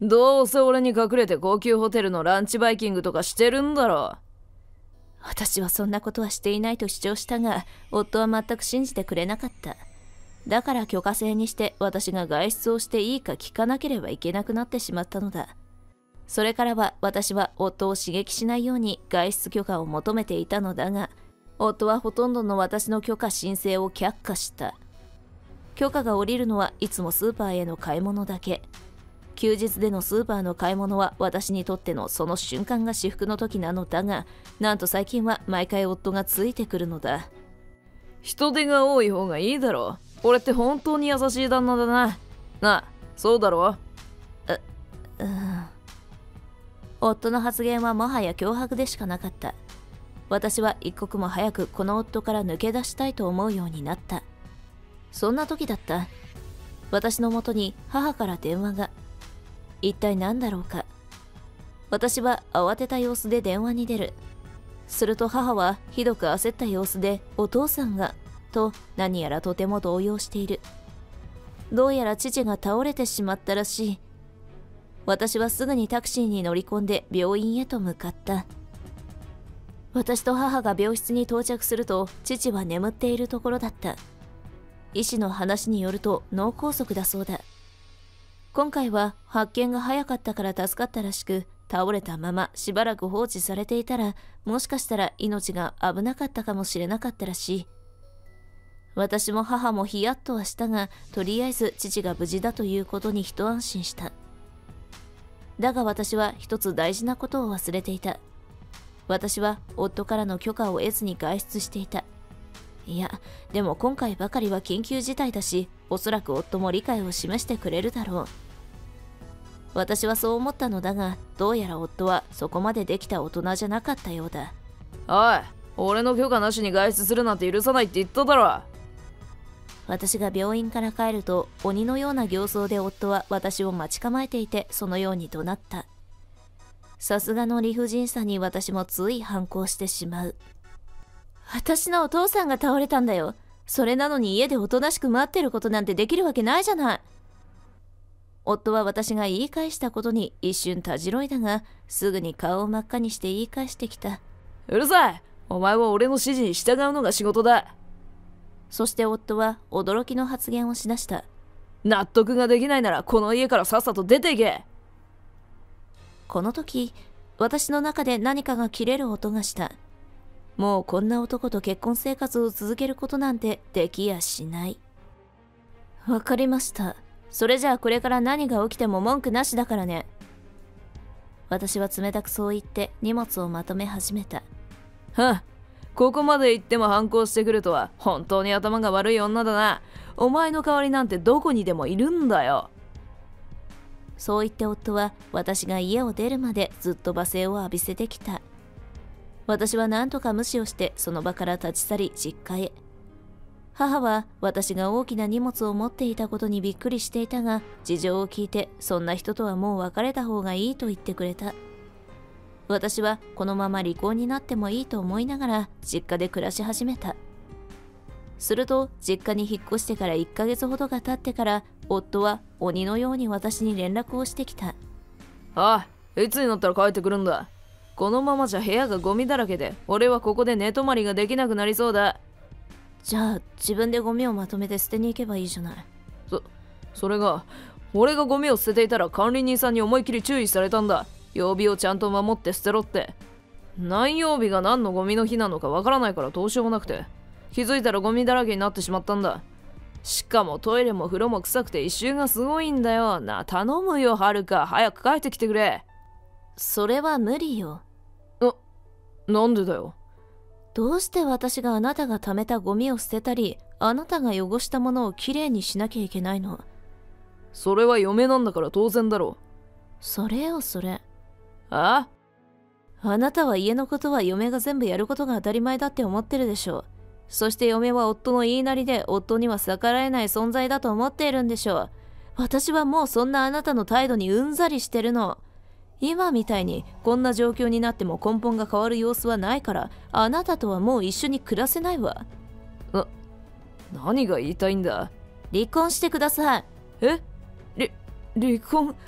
どうせ俺に隠れて高級ホテルのランチバイキングとかしてるんだろ。 私はそんなことはしていないと主張したが、夫は全く信じてくれなかった。だから許可制にして私が外出をしていいか聞かなければいけなくなってしまったのだ。それからは私は夫を刺激しないように外出許可を求めていたのだが、夫はほとんどの私の許可申請を却下した。許可が下りるのはいつもスーパーへの買い物だけ。休日でのスーパーの買い物は私にとってのその瞬間が至福の時なのだが、なんと最近は毎回夫がついてくるのだ。 人手が多い方がいいだろ。俺って本当に優しい旦那だな。なあ、そうだろ。 う、うん。夫の発言はもはや脅迫でしかなかった。私は一刻も早くこの夫から抜け出したいと思うようになった。そんな時だった。私のもとに母から電話が。一体何だろうか。私は慌てた様子で電話に出る。すると母はひどく焦った様子で、お父さんが、と何やらとても動揺している。どうやら父が倒れてしまったらしい。私はすぐにタクシーに乗り込んで病院へと向かった。私と母が病室に到着すると、父は眠っているところだった。医師の話によると脳梗塞だそうだ。今回は発見が早かったから助かったらしく、倒れたまましばらく放置されていたら、もしかしたら命が危なかったかもしれなかったらしい。私も母もヒヤッとはしたが、とりあえず父が無事だということに一安心した。だが私は一つ大事なことを忘れていた。私は夫からの許可を得ずに外出していた。いや、でも今回ばかりは緊急事態だし、おそらく夫も理解を示してくれるだろう。私はそう思ったのだが、どうやら夫はそこまでできた大人じゃなかったようだ。 おい、俺の許可なしに外出するなんて許さないって言っただろ。 私が病院から帰ると、鬼のような形相で夫は私を待ち構えていて、そのように怒鳴った。さすがの理不尽さに私もつい反抗してしまう。私のお父さんが倒れたんだよ。それなのに家でおとなしく待ってることなんてできるわけないじゃない。夫は私が言い返したことに一瞬たじろいだが、すぐに顔を真っ赤にして言い返してきた。 うるさい。お前は俺の指示に従うのが仕事だ。 そして夫は驚きの発言をしだした。 納得ができないならこの家からさっさと出ていけ。 この時、私の中で何かが切れる音がした。もうこんな男と結婚生活を続けることなんてできやしない。わかりました。それじゃあこれから何が起きても文句なしだからね。私は冷たくそう言って荷物をまとめ始めた。 はあ、ここまで行っても反抗してくるとは本当に頭が悪い女だな。お前の代わりなんてどこにでもいるんだよ。 そう言って夫は私が家を出るまでずっと罵声を浴びせてきた。私は何とか無視をしてその場から立ち去り実家へ。母は私が大きな荷物を持っていたことにびっくりしていたが、事情を聞いてそんな人とはもう別れた方がいいと言ってくれた。私はこのまま離婚になってもいいと思いながら実家で暮らし始めた。すると実家に引っ越してからいっかげつほどが経ってから、夫は鬼のように私に連絡をしてきた。 ああ、いつになったら帰ってくるんだ。このままじゃ部屋がゴミだらけで、俺はここで寝泊まりができなくなりそうだ。 じゃあ自分でゴミをまとめて捨てに行けばいいじゃない。 そ、それが、俺がゴミを捨てていたら管理人さんに思いっきり注意されたんだ。曜日をちゃんと守って捨てろって。何曜日が何のゴミの日なのかわからないからどうしようもなくて。気づいたらゴミだらけになってしまったんだ。しかもトイレも風呂も臭くて異臭がすごいんだよ。な、頼むよ、はるか。早く帰ってきてくれ。 それは無理よ。 な、なんでだよ。 どうして私があなたが貯めたゴミを捨てたり、あなたが汚したものをきれいにしなきゃいけないの。 それは嫁なんだから当然だろう。 それよ、それ。 ああ？あなたは家のことは嫁が全部やることが当たり前だって思ってるでしょう。そして嫁は夫の言いなりで夫には逆らえない存在だと思っているんでしょう。私はもうそんなあなたの態度にうんざりしてるの。今みたいにこんな状況になっても根本が変わる様子はないから、あなたとはもう一緒に暮らせないわ。 な、何が言いたいんだ？ 離婚してください。 え？り、離婚？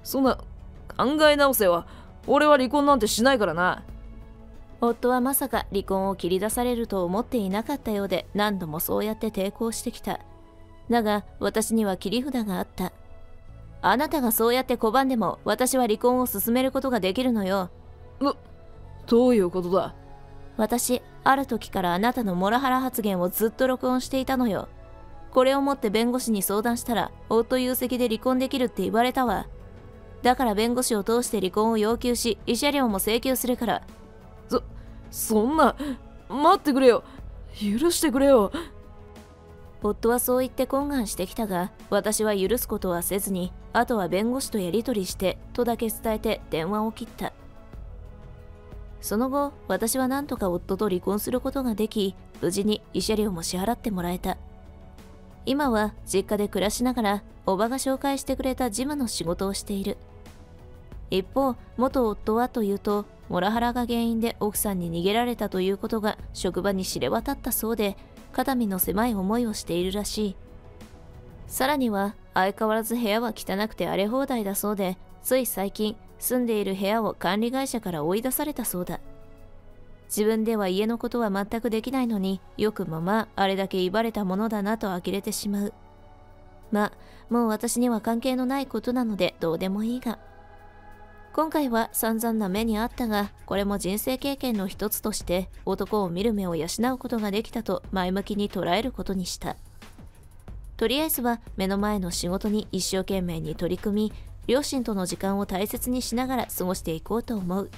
そんな、考え直せよ。俺は離婚なんてしないからな。 夫はまさか離婚を切り出されると思っていなかったようで、何度もそうやって抵抗してきた。だが私には切り札があった。あなたがそうやって拒んでも私は離婚を進めることができるのよ。 ど、どういうことだ？ 私、ある時からあなたのモラハラ発言をずっと録音していたのよ。これをもって弁護士に相談したら、夫有責で離婚できるって言われたわ。だから弁護士を通して離婚を要求し、慰謝料も請求するから。 そ、そんな、待ってくれよ。許してくれよ。 夫はそう言って懇願してきたが、私は許すことはせずに、あとは弁護士とやり取りしてとだけ伝えて電話を切った。その後、私は何とか夫と離婚することができ、無事に慰謝料も支払ってもらえた。今は実家で暮らしながら、おばが紹介してくれた事務の仕事をしている。一方、元夫はというと、モラハラが原因で奥さんに逃げられたということが職場に知れ渡ったそうで、肩身の狭い思いをしているらしい。さらには、相変わらず部屋は汚くて荒れ放題だそうで、つい最近、住んでいる部屋を管理会社から追い出されたそうだ。自分では家のことは全くできないのによくもまああれだけ威張れたものだなと呆れてしまう。まあもう私には関係のないことなのでどうでもいいが、今回は散々な目にあったが、これも人生経験の一つとして男を見る目を養うことができたと前向きに捉えることにした。とりあえずは目の前の仕事に一生懸命に取り組み、両親との時間を大切にしながら過ごしていこうと思う。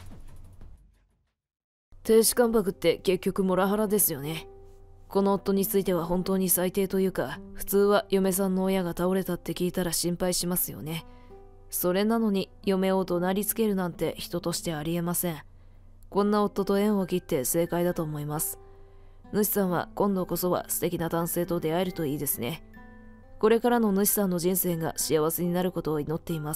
亭主関白って結局モラハラですよね。この夫については本当に最低というか、普通は嫁さんの親が倒れたって聞いたら心配しますよね。それなのに嫁を怒鳴りつけるなんて人としてありえません。こんな夫と縁を切って正解だと思います。主さんは今度こそは素敵な男性と出会えるといいですね。これからの主さんの人生が幸せになることを祈っています。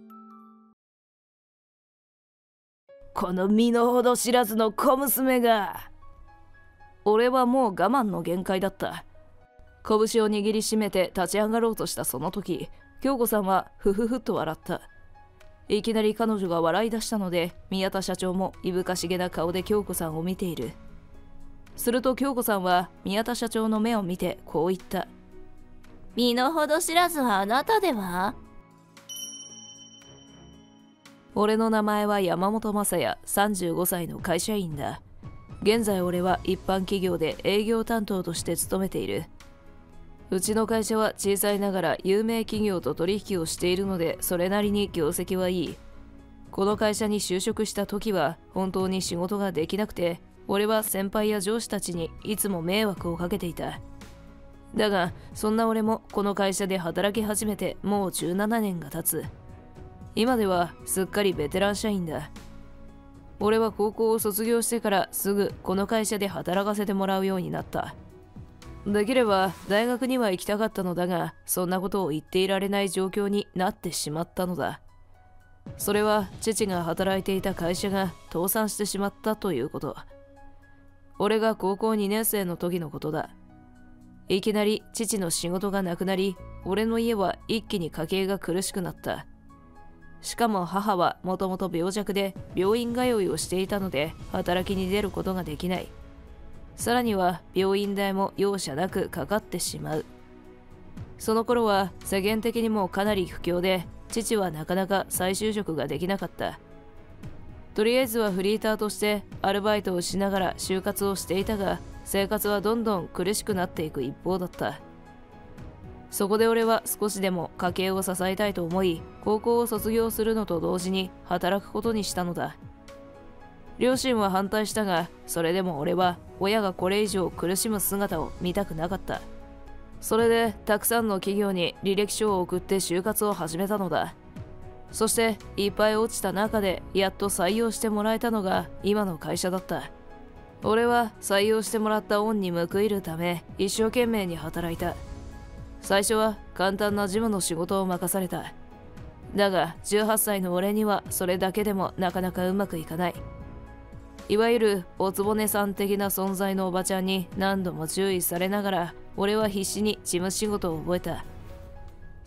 この身の程知らずの小娘が。俺はもう我慢の限界だった。拳を握りしめて立ち上がろうとしたその時、京子さんはふふふっと笑った。いきなり彼女が笑い出したので、宮田社長もいぶかしげな顔で京子さんを見ている。すると京子さんは宮田社長の目を見てこう言った。 身の程知らずはあなたでは？ 俺の名前は山本雅也、さんじゅうごさいの会社員だ。現在俺は一般企業で営業担当として勤めている。うちの会社は小さいながら有名企業と取引をしているので、それなりに業績はいい。この会社に就職した時は本当に仕事ができなくて、俺は先輩や上司たちにいつも迷惑をかけていた。だがそんな俺もこの会社で働き始めてもうじゅうななねんが経つ。今ではすっかりベテラン社員だ。俺は高校を卒業してからすぐこの会社で働かせてもらうようになった。できれば大学には行きたかったのだが、そんなことを言っていられない状況になってしまったのだ。それは父が働いていた会社が倒産してしまったということ。俺が高校にねん生の時のことだ。いきなり父の仕事がなくなり、俺の家は一気に家計が苦しくなった。しかも母はもともと病弱で病院通いをしていたので働きに出ることができない。さらには病院代も容赦なくかかってしまう。その頃は世間的にもかなり不況で、父はなかなか再就職ができなかった。とりあえずはフリーターとしてアルバイトをしながら就活をしていたが、生活はどんどん苦しくなっていく一方だった。そこで俺は少しでも家計を支えたいと思い、高校を卒業するのと同時に働くことにしたのだ。両親は反対したが、それでも俺は親がこれ以上苦しむ姿を見たくなかった。それでたくさんの企業に履歴書を送って就活を始めたのだ。そしていっぱい落ちた中でやっと採用してもらえたのが今の会社だった。俺は採用してもらった恩に報いるため一生懸命に働いた。最初は簡単な事務の仕事を任された。だがじゅうはっさいの俺にはそれだけでもなかなかうまくいかない。いわゆるおつぼねさん的な存在のおばちゃんに何度も注意されながら、俺は必死に事務仕事を覚えた。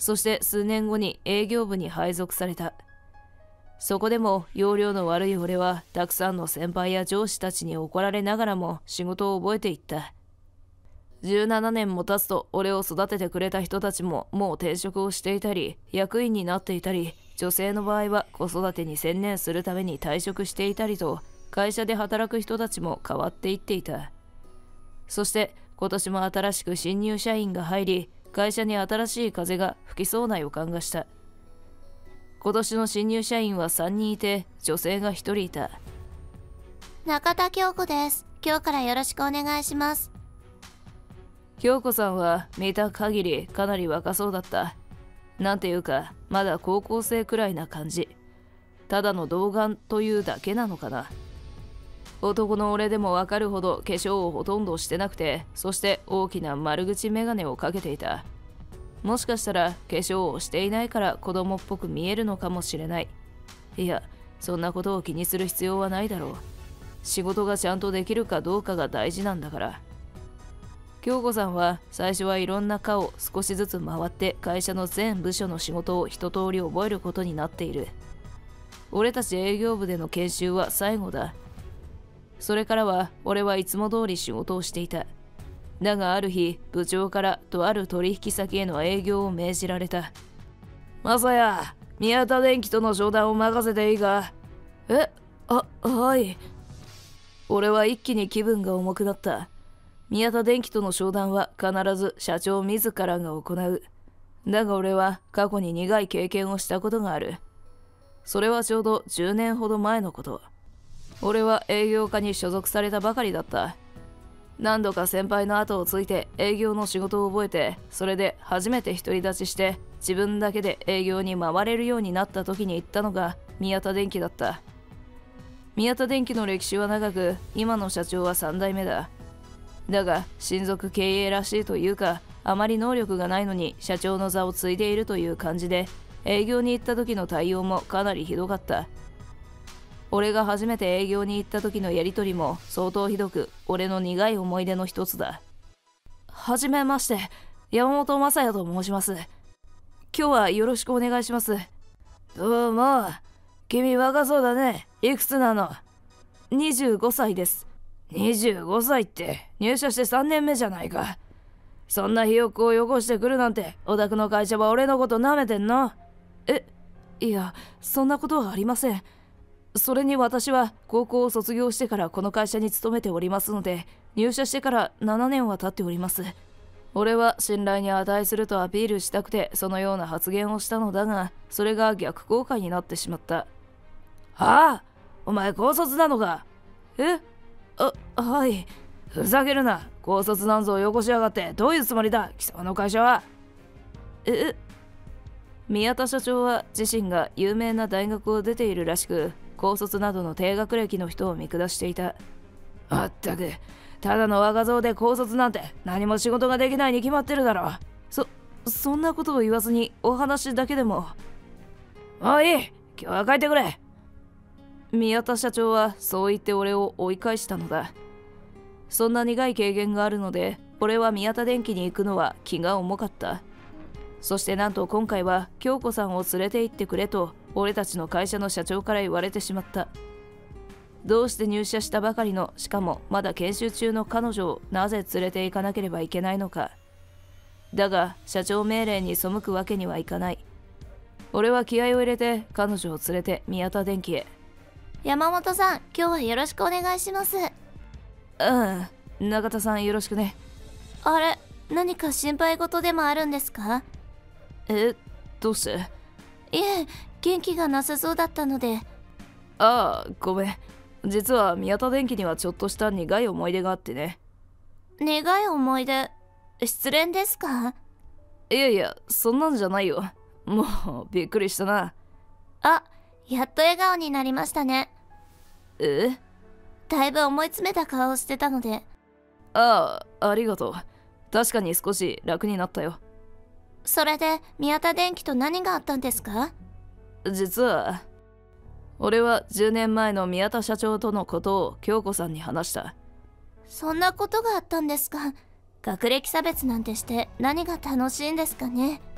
そして数年後に営業部に配属された。そこでも要領の悪い俺はたくさんの先輩や上司たちに怒られながらも仕事を覚えていった。じゅうななねんも経つと俺を育ててくれた人たちももう転職をしていたり役員になっていたり、女性の場合は子育てに専念するために退職していたりと、会社で働く人たちも変わっていっていた。そして今年も新しく新入社員が入り、会社に新しい風が吹きそうな予感がした。今年の新入社員はさんにんいて、女性がひとりいた。 中田京子です。今日からよろしくお願いします。 京子さんは見た限りかなり若そうだった。なんていうか、まだ高校生くらいな感じ。ただの童顔というだけなのかな。男の俺でもわかるほど化粧をほとんどしてなくて、そして大きな丸口メガネをかけていた。もしかしたら化粧をしていないから子供っぽく見えるのかもしれない。いや、そんなことを気にする必要はないだろう。仕事がちゃんとできるかどうかが大事なんだから。京子さんは最初はいろんな課を少しずつ回って会社の全部署の仕事を一通り覚えることになっている。俺たち営業部での研修は最後だ。それからは俺はいつも通り仕事をしていた。だがある日、部長からとある取引先への営業を命じられた。まさや、宮田電機との商談を任せていいか？え、あ、はい。俺は一気に気分が重くなった。宮田電機との商談は必ず社長自らが行う。だが俺は過去に苦い経験をしたことがある。それはちょうどじゅうねんほど前のこと。俺は営業課に所属されたばかりだった。何度か先輩の後をついて営業の仕事を覚えて、それで初めて独り立ちして自分だけで営業に回れるようになった時に行ったのが宮田電機だった。宮田電機の歴史は長く、今の社長はさんだいめだ。だが親族経営らしいというか、あまり能力がないのに社長の座を継いでいるという感じで、営業に行った時の対応もかなりひどかった。俺が初めて営業に行った時のやりとりも相当ひどく、俺の苦い思い出の一つだ。はじめまして、山本雅也と申します。今日はよろしくお願いします。どうも、君若そうだね。いくつなの？にじゅうごさいです。にじゅうごさいって入社してさんねんめじゃないか。そんなひよっこをよこしてくるなんて、お宅の会社は俺のこと舐めてんの？え、いや、そんなことはありません。それに私は高校を卒業してからこの会社に勤めておりますので、入社してからななねんは経っております。俺は信頼に値するとアピールしたくてそのような発言をしたのだが、それが逆効果になってしまった。はあ、お前高卒なのか？え？あ、はい。ふざけるな。高卒なんぞをよこしやがってどういうつもりだ、貴様の会社は。え？宮田社長は自身が有名な大学を出ているらしく、高卒などの低学歴の人を見下していた。まったく、ただの若造で高卒なんて何も仕事ができないに決まってるだろう。そ、そんなことを言わずにお話だけでも。もういい、今日は帰ってくれ。宮田社長はそう言って俺を追い返したのだ。そんな苦い経験があるので、俺は宮田電機に行くのは気が重かった。そしてなんと今回は京子さんを連れて行ってくれと俺たちの会社の社長から言われてしまった。どうして入社したばかりの、しかもまだ研修中の彼女をなぜ連れて行かなければいけないのか。だが社長命令に背くわけにはいかない。俺は気合を入れて彼女を連れて宮田電機へ。 山本さん、今日はよろしくお願いします。 うん、中田さんよろしくね。 あれ、何か心配事でもあるんですか？ え、どうして？ いえ、元気がなさそうだったので。 ああ、ごめん。実は宮田電機にはちょっとした苦い思い出があってね。 苦い思い出？失恋ですか？ いやいや、そんなんじゃないよ。もうびっくりしたな。 あ、やっと笑顔になりましたね。 え？ だいぶ思い詰めた顔をしてたので。 ああ、ありがとう。確かに少し楽になったよ。 それで宮田電機と何があったんですか？ 実は俺はじゅうねんまえの宮田社長とのことを京子さんに話した。 そんなことがあったんですか？学歴差別なんてして何が楽しいんですかね？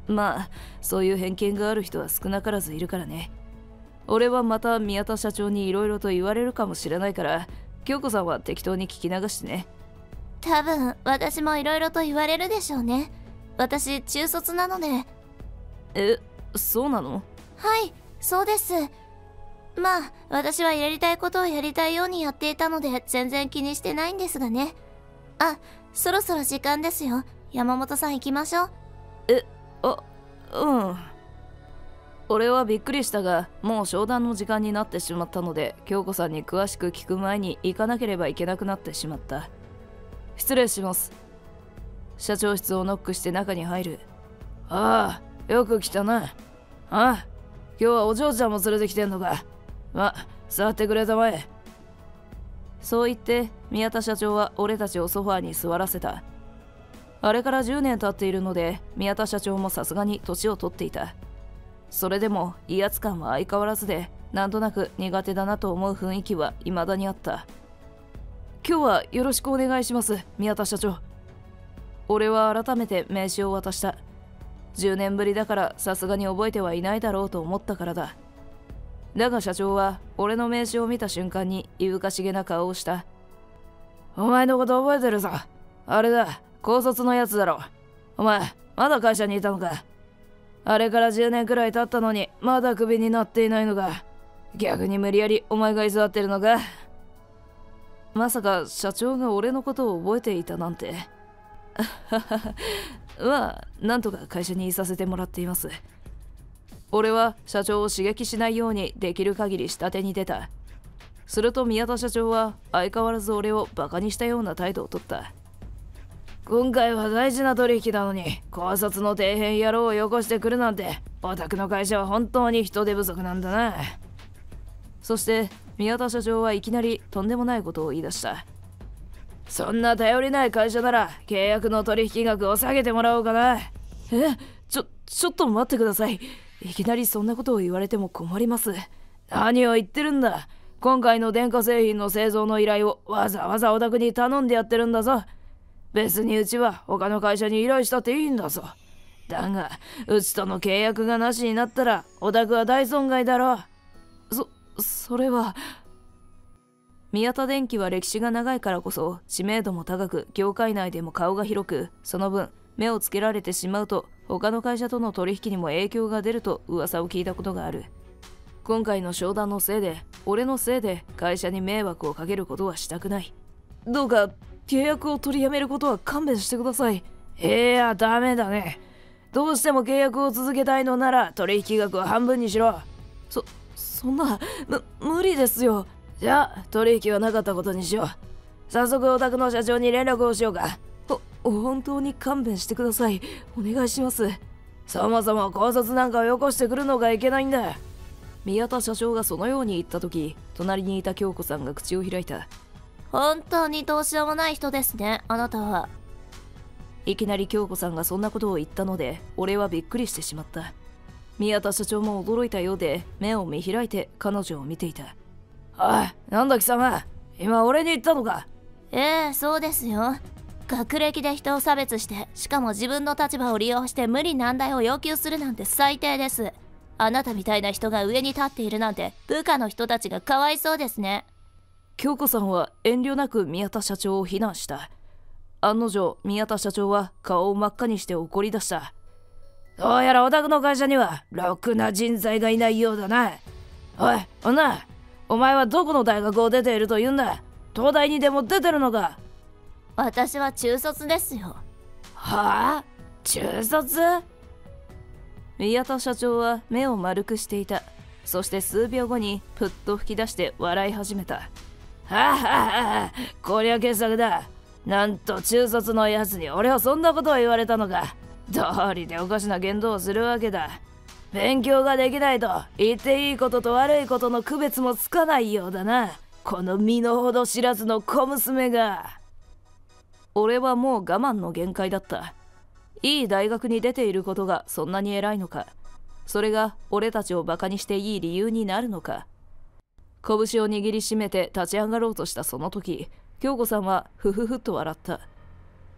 まあそういう偏見がある人は少なからずいるからね。俺はまた宮田社長にいろいろと言われるかもしれないから、京子さんは適当に聞き流してね。 多分私もいろいろと言われるでしょうね。私中卒なので。 え、そうなの？ はい、そうです。まあ私はやりたいことをやりたいようにやっていたので全然気にしてないんですがね。あ、そろそろ時間ですよ。山本さん行きましょう。 え、あ、うん。俺はびっくりしたが、もう商談の時間になってしまったので、京子さんに詳しく聞く前に行かなければいけなくなってしまった。失礼します。社長室をノックして中に入る。ああ、よく来たな。ああ、今日はお嬢ちゃんも連れてきてんのか。ま、座ってくれたまえ。そう言って宮田社長は俺たちをソファーに座らせた。あれからじゅうねん経っているので、宮田社長もさすがに年を取っていた。それでも威圧感は相変わらずで、なんとなく苦手だなと思う雰囲気は未だにあった。今日はよろしくお願いします、宮田社長。俺は改めて名刺を渡した。じゅうねんぶりだからさすがに覚えてはいないだろうと思ったからだ。だが社長は俺の名刺を見た瞬間にいぶかしげな顔をした。お前のこと覚えてるぞ。あれだ、高卒のやつだろ。お前まだ会社にいたのか。あれからじゅうねんくらい経ったのにまだクビになっていないのか。逆に無理やりお前が居座ってるのか。まさか社長が俺のことを覚えていたなんて。まあなんとか会社にいさせてもらっています。俺は社長を刺激しないようにできる限り下手に出た。すると宮田社長は相変わらず俺をバカにしたような態度をとった。今回は大事な取引なのに高卒の底辺野郎をよこしてくるなんて、お宅の会社は本当に人手不足なんだな。そして宮田社長はいきなりとんでもないことを言い出した。そんな頼りない会社なら契約の取引額を下げてもらおうかな。え、ちょ、ちょっと待ってください。いきなりそんなことを言われても困ります。何を言ってるんだ。今回の電化製品の製造の依頼をわざわざお宅に頼んでやってるんだぞ。別にうちは他の会社に依頼したっていいんだぞ。だがうちとの契約がなしになったらお宅は大損害だろう。そ、それは。宮田電機は歴史が長いからこそ知名度も高く、業界内でも顔が広く、その分目をつけられてしまうと他の会社との取引にも影響が出ると噂を聞いたことがある。今回の商談のせいで、俺のせいで会社に迷惑をかけることはしたくない。どうか契約を取りやめることは勘弁してください。いやダメだね。どうしても契約を続けたいのなら取引額を半分にしろ。そ、そんな、む、無理ですよ。じゃあ取引はなかったことにしよう。早速お宅の社長に連絡をしようか。ほ、本当に勘弁してください。お願いします。そもそも高卒なんかをよこしてくるのがいけないんだ。宮田社長がそのように言った時、隣にいた京子さんが口を開いた。 本当にどうしようもない人ですね、あなたは。 いきなり京子さんがそんなことを言ったので、俺はびっくりしてしまった。宮田社長も驚いたようで、目を見開いて彼女を見ていた。おい、なんだ貴様、今俺に言ったのか。 ええ、そうですよ。学歴で人を差別して、しかも自分の立場を利用して無理難題を要求するなんて最低です。あなたみたいな人が上に立っているなんて部下の人たちがかわいそうですね。 京子さんは遠慮なく宮田社長を非難した。案の定宮田社長は顔を真っ赤にして怒り出した。どうやらお宅の会社にはろくな人材がいないようだな。おい女、お前はどこの大学を出ているというんだ。東大にでも出てるのか。 私は中卒ですよ。 はあ、中卒？宮田社長は目を丸くしていた。そして数秒後にプッと吹き出して笑い始めた。はあはあはあ、こりゃ傑作だ。なんと中卒のやつに俺はそんなことを言われたのか。道理でおかしな言動をするわけだ。勉強ができないと言っていいことと悪いことの区別もつかないようだな。この身の程知らずの小娘が。俺はもう我慢の限界だった。いい大学に出ていることがそんなに偉いのか。それが俺たちをバカにしていい理由になるのか。拳を握りしめて立ち上がろうとしたその時、京子さんはふふふっと笑った。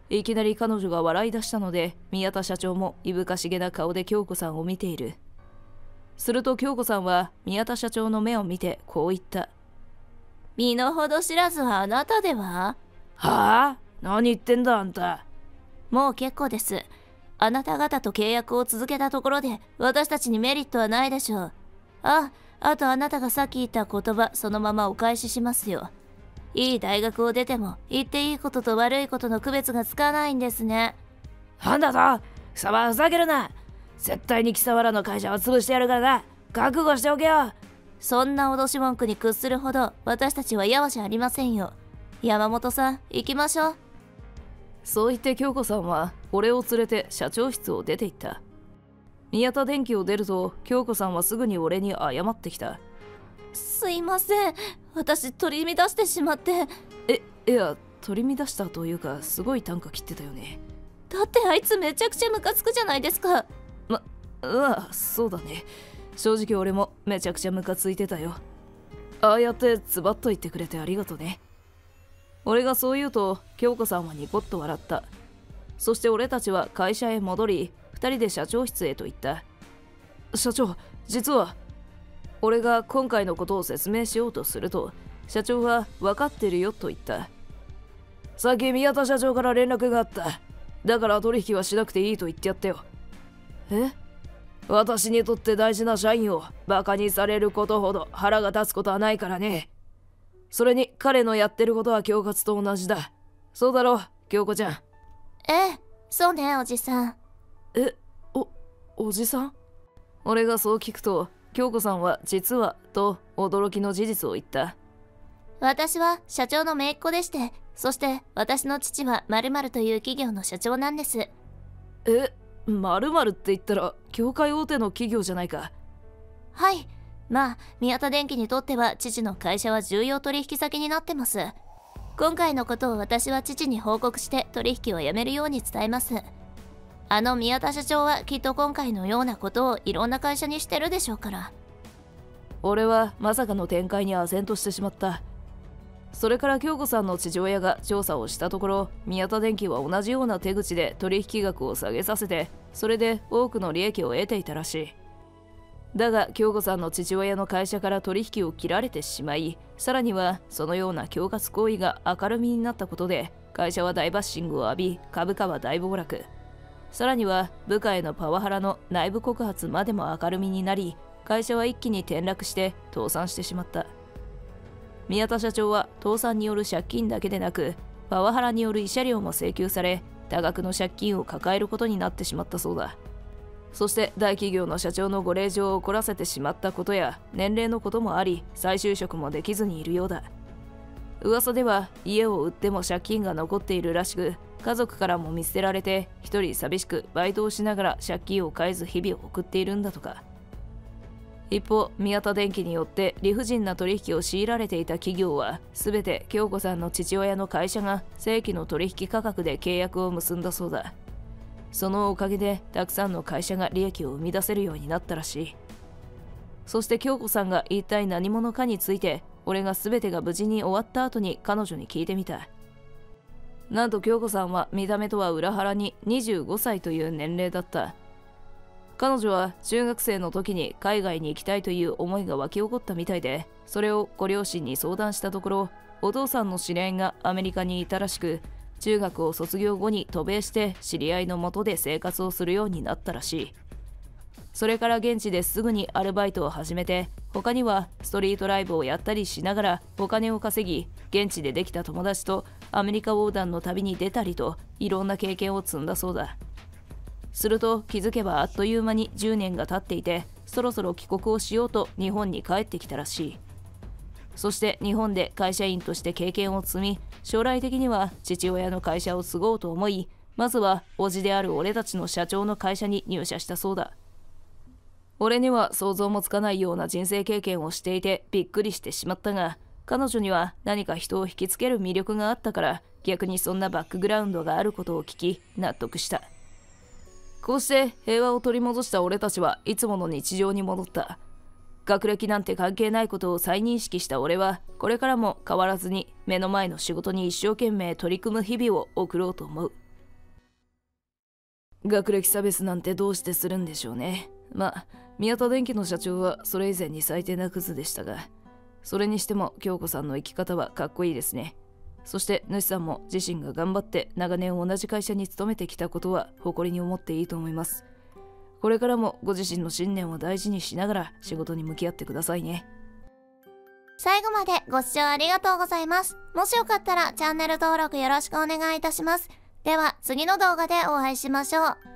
いきなり彼女が笑い出したので、宮田社長もいぶかしげな顔で京子さんを見ている。すると京子さんは宮田社長の目を見てこう言った。 身の程知らずはあなたでは？ はあ？何言ってんだあんた。 もう結構です。あなた方と契約を続けたところで私たちにメリットはないでしょう。あ、あとあなたがさっき言った言葉そのままお返ししますよ。いい大学を出ても言っていいことと悪いことの区別がつかないんですね。 なんだと？貴様はふざけるな。絶対に貴様らの会社を潰してやるからな。覚悟しておけよ。 そんな脅し文句に屈するほど私たちはやわじゃありませんよ。山本さん、行きましょう。 そう言って京子さんは俺を連れて社長室を出て行った。宮田電機を出ると京子さんはすぐに俺に謝ってきた。 すいません、私取り乱してしまって。 え、いや、取り乱したというかすごい短歌切ってたよね。 だってあいつめちゃくちゃムカつくじゃないですか。 ま、ああ、そうだね。正直俺もめちゃくちゃムカついてたよ。ああやってズバッと言ってくれてありがとね。俺がそう言うと京子さんはニコッと笑った。そして俺たちは会社へ戻り、二人で社長室へと行った。社長、実は俺が今回のことを説明しようとすると、社長は分かってるよと言った。さっき宮田社長から連絡があった。だから取引はしなくていいと言ってやったよ。え？私にとって大事な社員をバカにされることほど腹が立つことはないからね。それに彼のやってることは恐喝と同じだ。そうだろう、京子ちゃん。 ええ、そうね、おじさん。 え、お、おじさん？俺がそう聞くと、京子さんは実はと驚きの事実を言った。 私は社長の姪っ子でして、そして私の父は〇〇という企業の社長なんです。 え、〇〇って言ったら業界大手の企業じゃないか。 はい。まあ、宮田電機にとっては父の会社は重要取引先になってます。今回のことを私は父に報告して取引をやめるように伝えます。あの宮田社長はきっと今回のようなことをいろんな会社にしてるでしょうから。 俺はまさかの展開に唖然としてしまった。それから京子さんの父親が調査をしたところ、宮田電機は同じような手口で取引額を下げさせて、それで多くの利益を得ていたらしい。だが京子さんの父親の会社から取引を切られてしまい、さらにはそのような恐喝行為が明るみになったことで、会社は大バッシングを浴び、株価は大暴落。さらには部下へのパワハラの内部告発までも明るみになり、会社は一気に転落して倒産してしまった。宮田社長は倒産による借金だけでなく、パワハラによる慰謝料も請求され、多額の借金を抱えることになってしまったそうだ。そして大企業の社長のご令嬢を怒らせてしまったことや年齢のこともあり、再就職もできずにいるようだ。噂では家を売っても借金が残っているらしく、家族からも見捨てられて一人寂しくバイトをしながら借金を返す日々を送っているんだとか。一方、宮田電機によって理不尽な取引を強いられていた企業は全て京子さんの父親の会社が正規の取引価格で契約を結んだそうだ。そのおかげでたくさんの会社が利益を生み出せるようになったらしい。そして京子さんが一体何者かについて、俺が全てが無事に終わった後に彼女に聞いてみた。なんと京子さんは見た目とは裏腹ににじゅうごさいという年齢だった。彼女は中学生の時に海外に行きたいという思いが湧き起こったみたいで、それをご両親に相談したところ、お父さんの知り合いがアメリカにいたらしく、中学を卒業後に渡米して知り合いのもとで生活をするようになったらしい。それから現地ですぐにアルバイトを始めて、他にはストリートライブをやったりしながらお金を稼ぎ、現地でできた友達とアメリカ横断の旅に出たりと、いろんな経験を積んだそうだ。すると気づけばあっという間にじゅうねんが経っていて、そろそろ帰国をしようと日本に帰ってきたらしい。そして日本で会社員として経験を積み、将来的には父親の会社を継ごうと思い、まずは叔父である俺たちの社長の会社に入社したそうだ。俺には想像もつかないような人生経験をしていてびっくりしてしまったが、彼女には何か人を引きつける魅力があったから、逆にそんなバックグラウンドがあることを聞き納得した。こうして平和を取り戻した俺たちはいつもの日常に戻った。学歴なんて関係ないことを再認識した俺は、これからも変わらずに目の前の仕事に一生懸命取り組む日々を送ろうと思う。 学歴差別なんてどうしてするんでしょうね。まあ宮田電機の社長はそれ以前に最低なクズでしたが、それにしても京子さんの生き方はかっこいいですね。そして主さんも自身が頑張って長年同じ会社に勤めてきたことは誇りに思っていいと思います。これからもご自身の信念を大事にしながら仕事に向き合ってくださいね。 最後までご視聴ありがとうございます。もしよかったらチャンネル登録よろしくお願いいたします。では次の動画でお会いしましょう。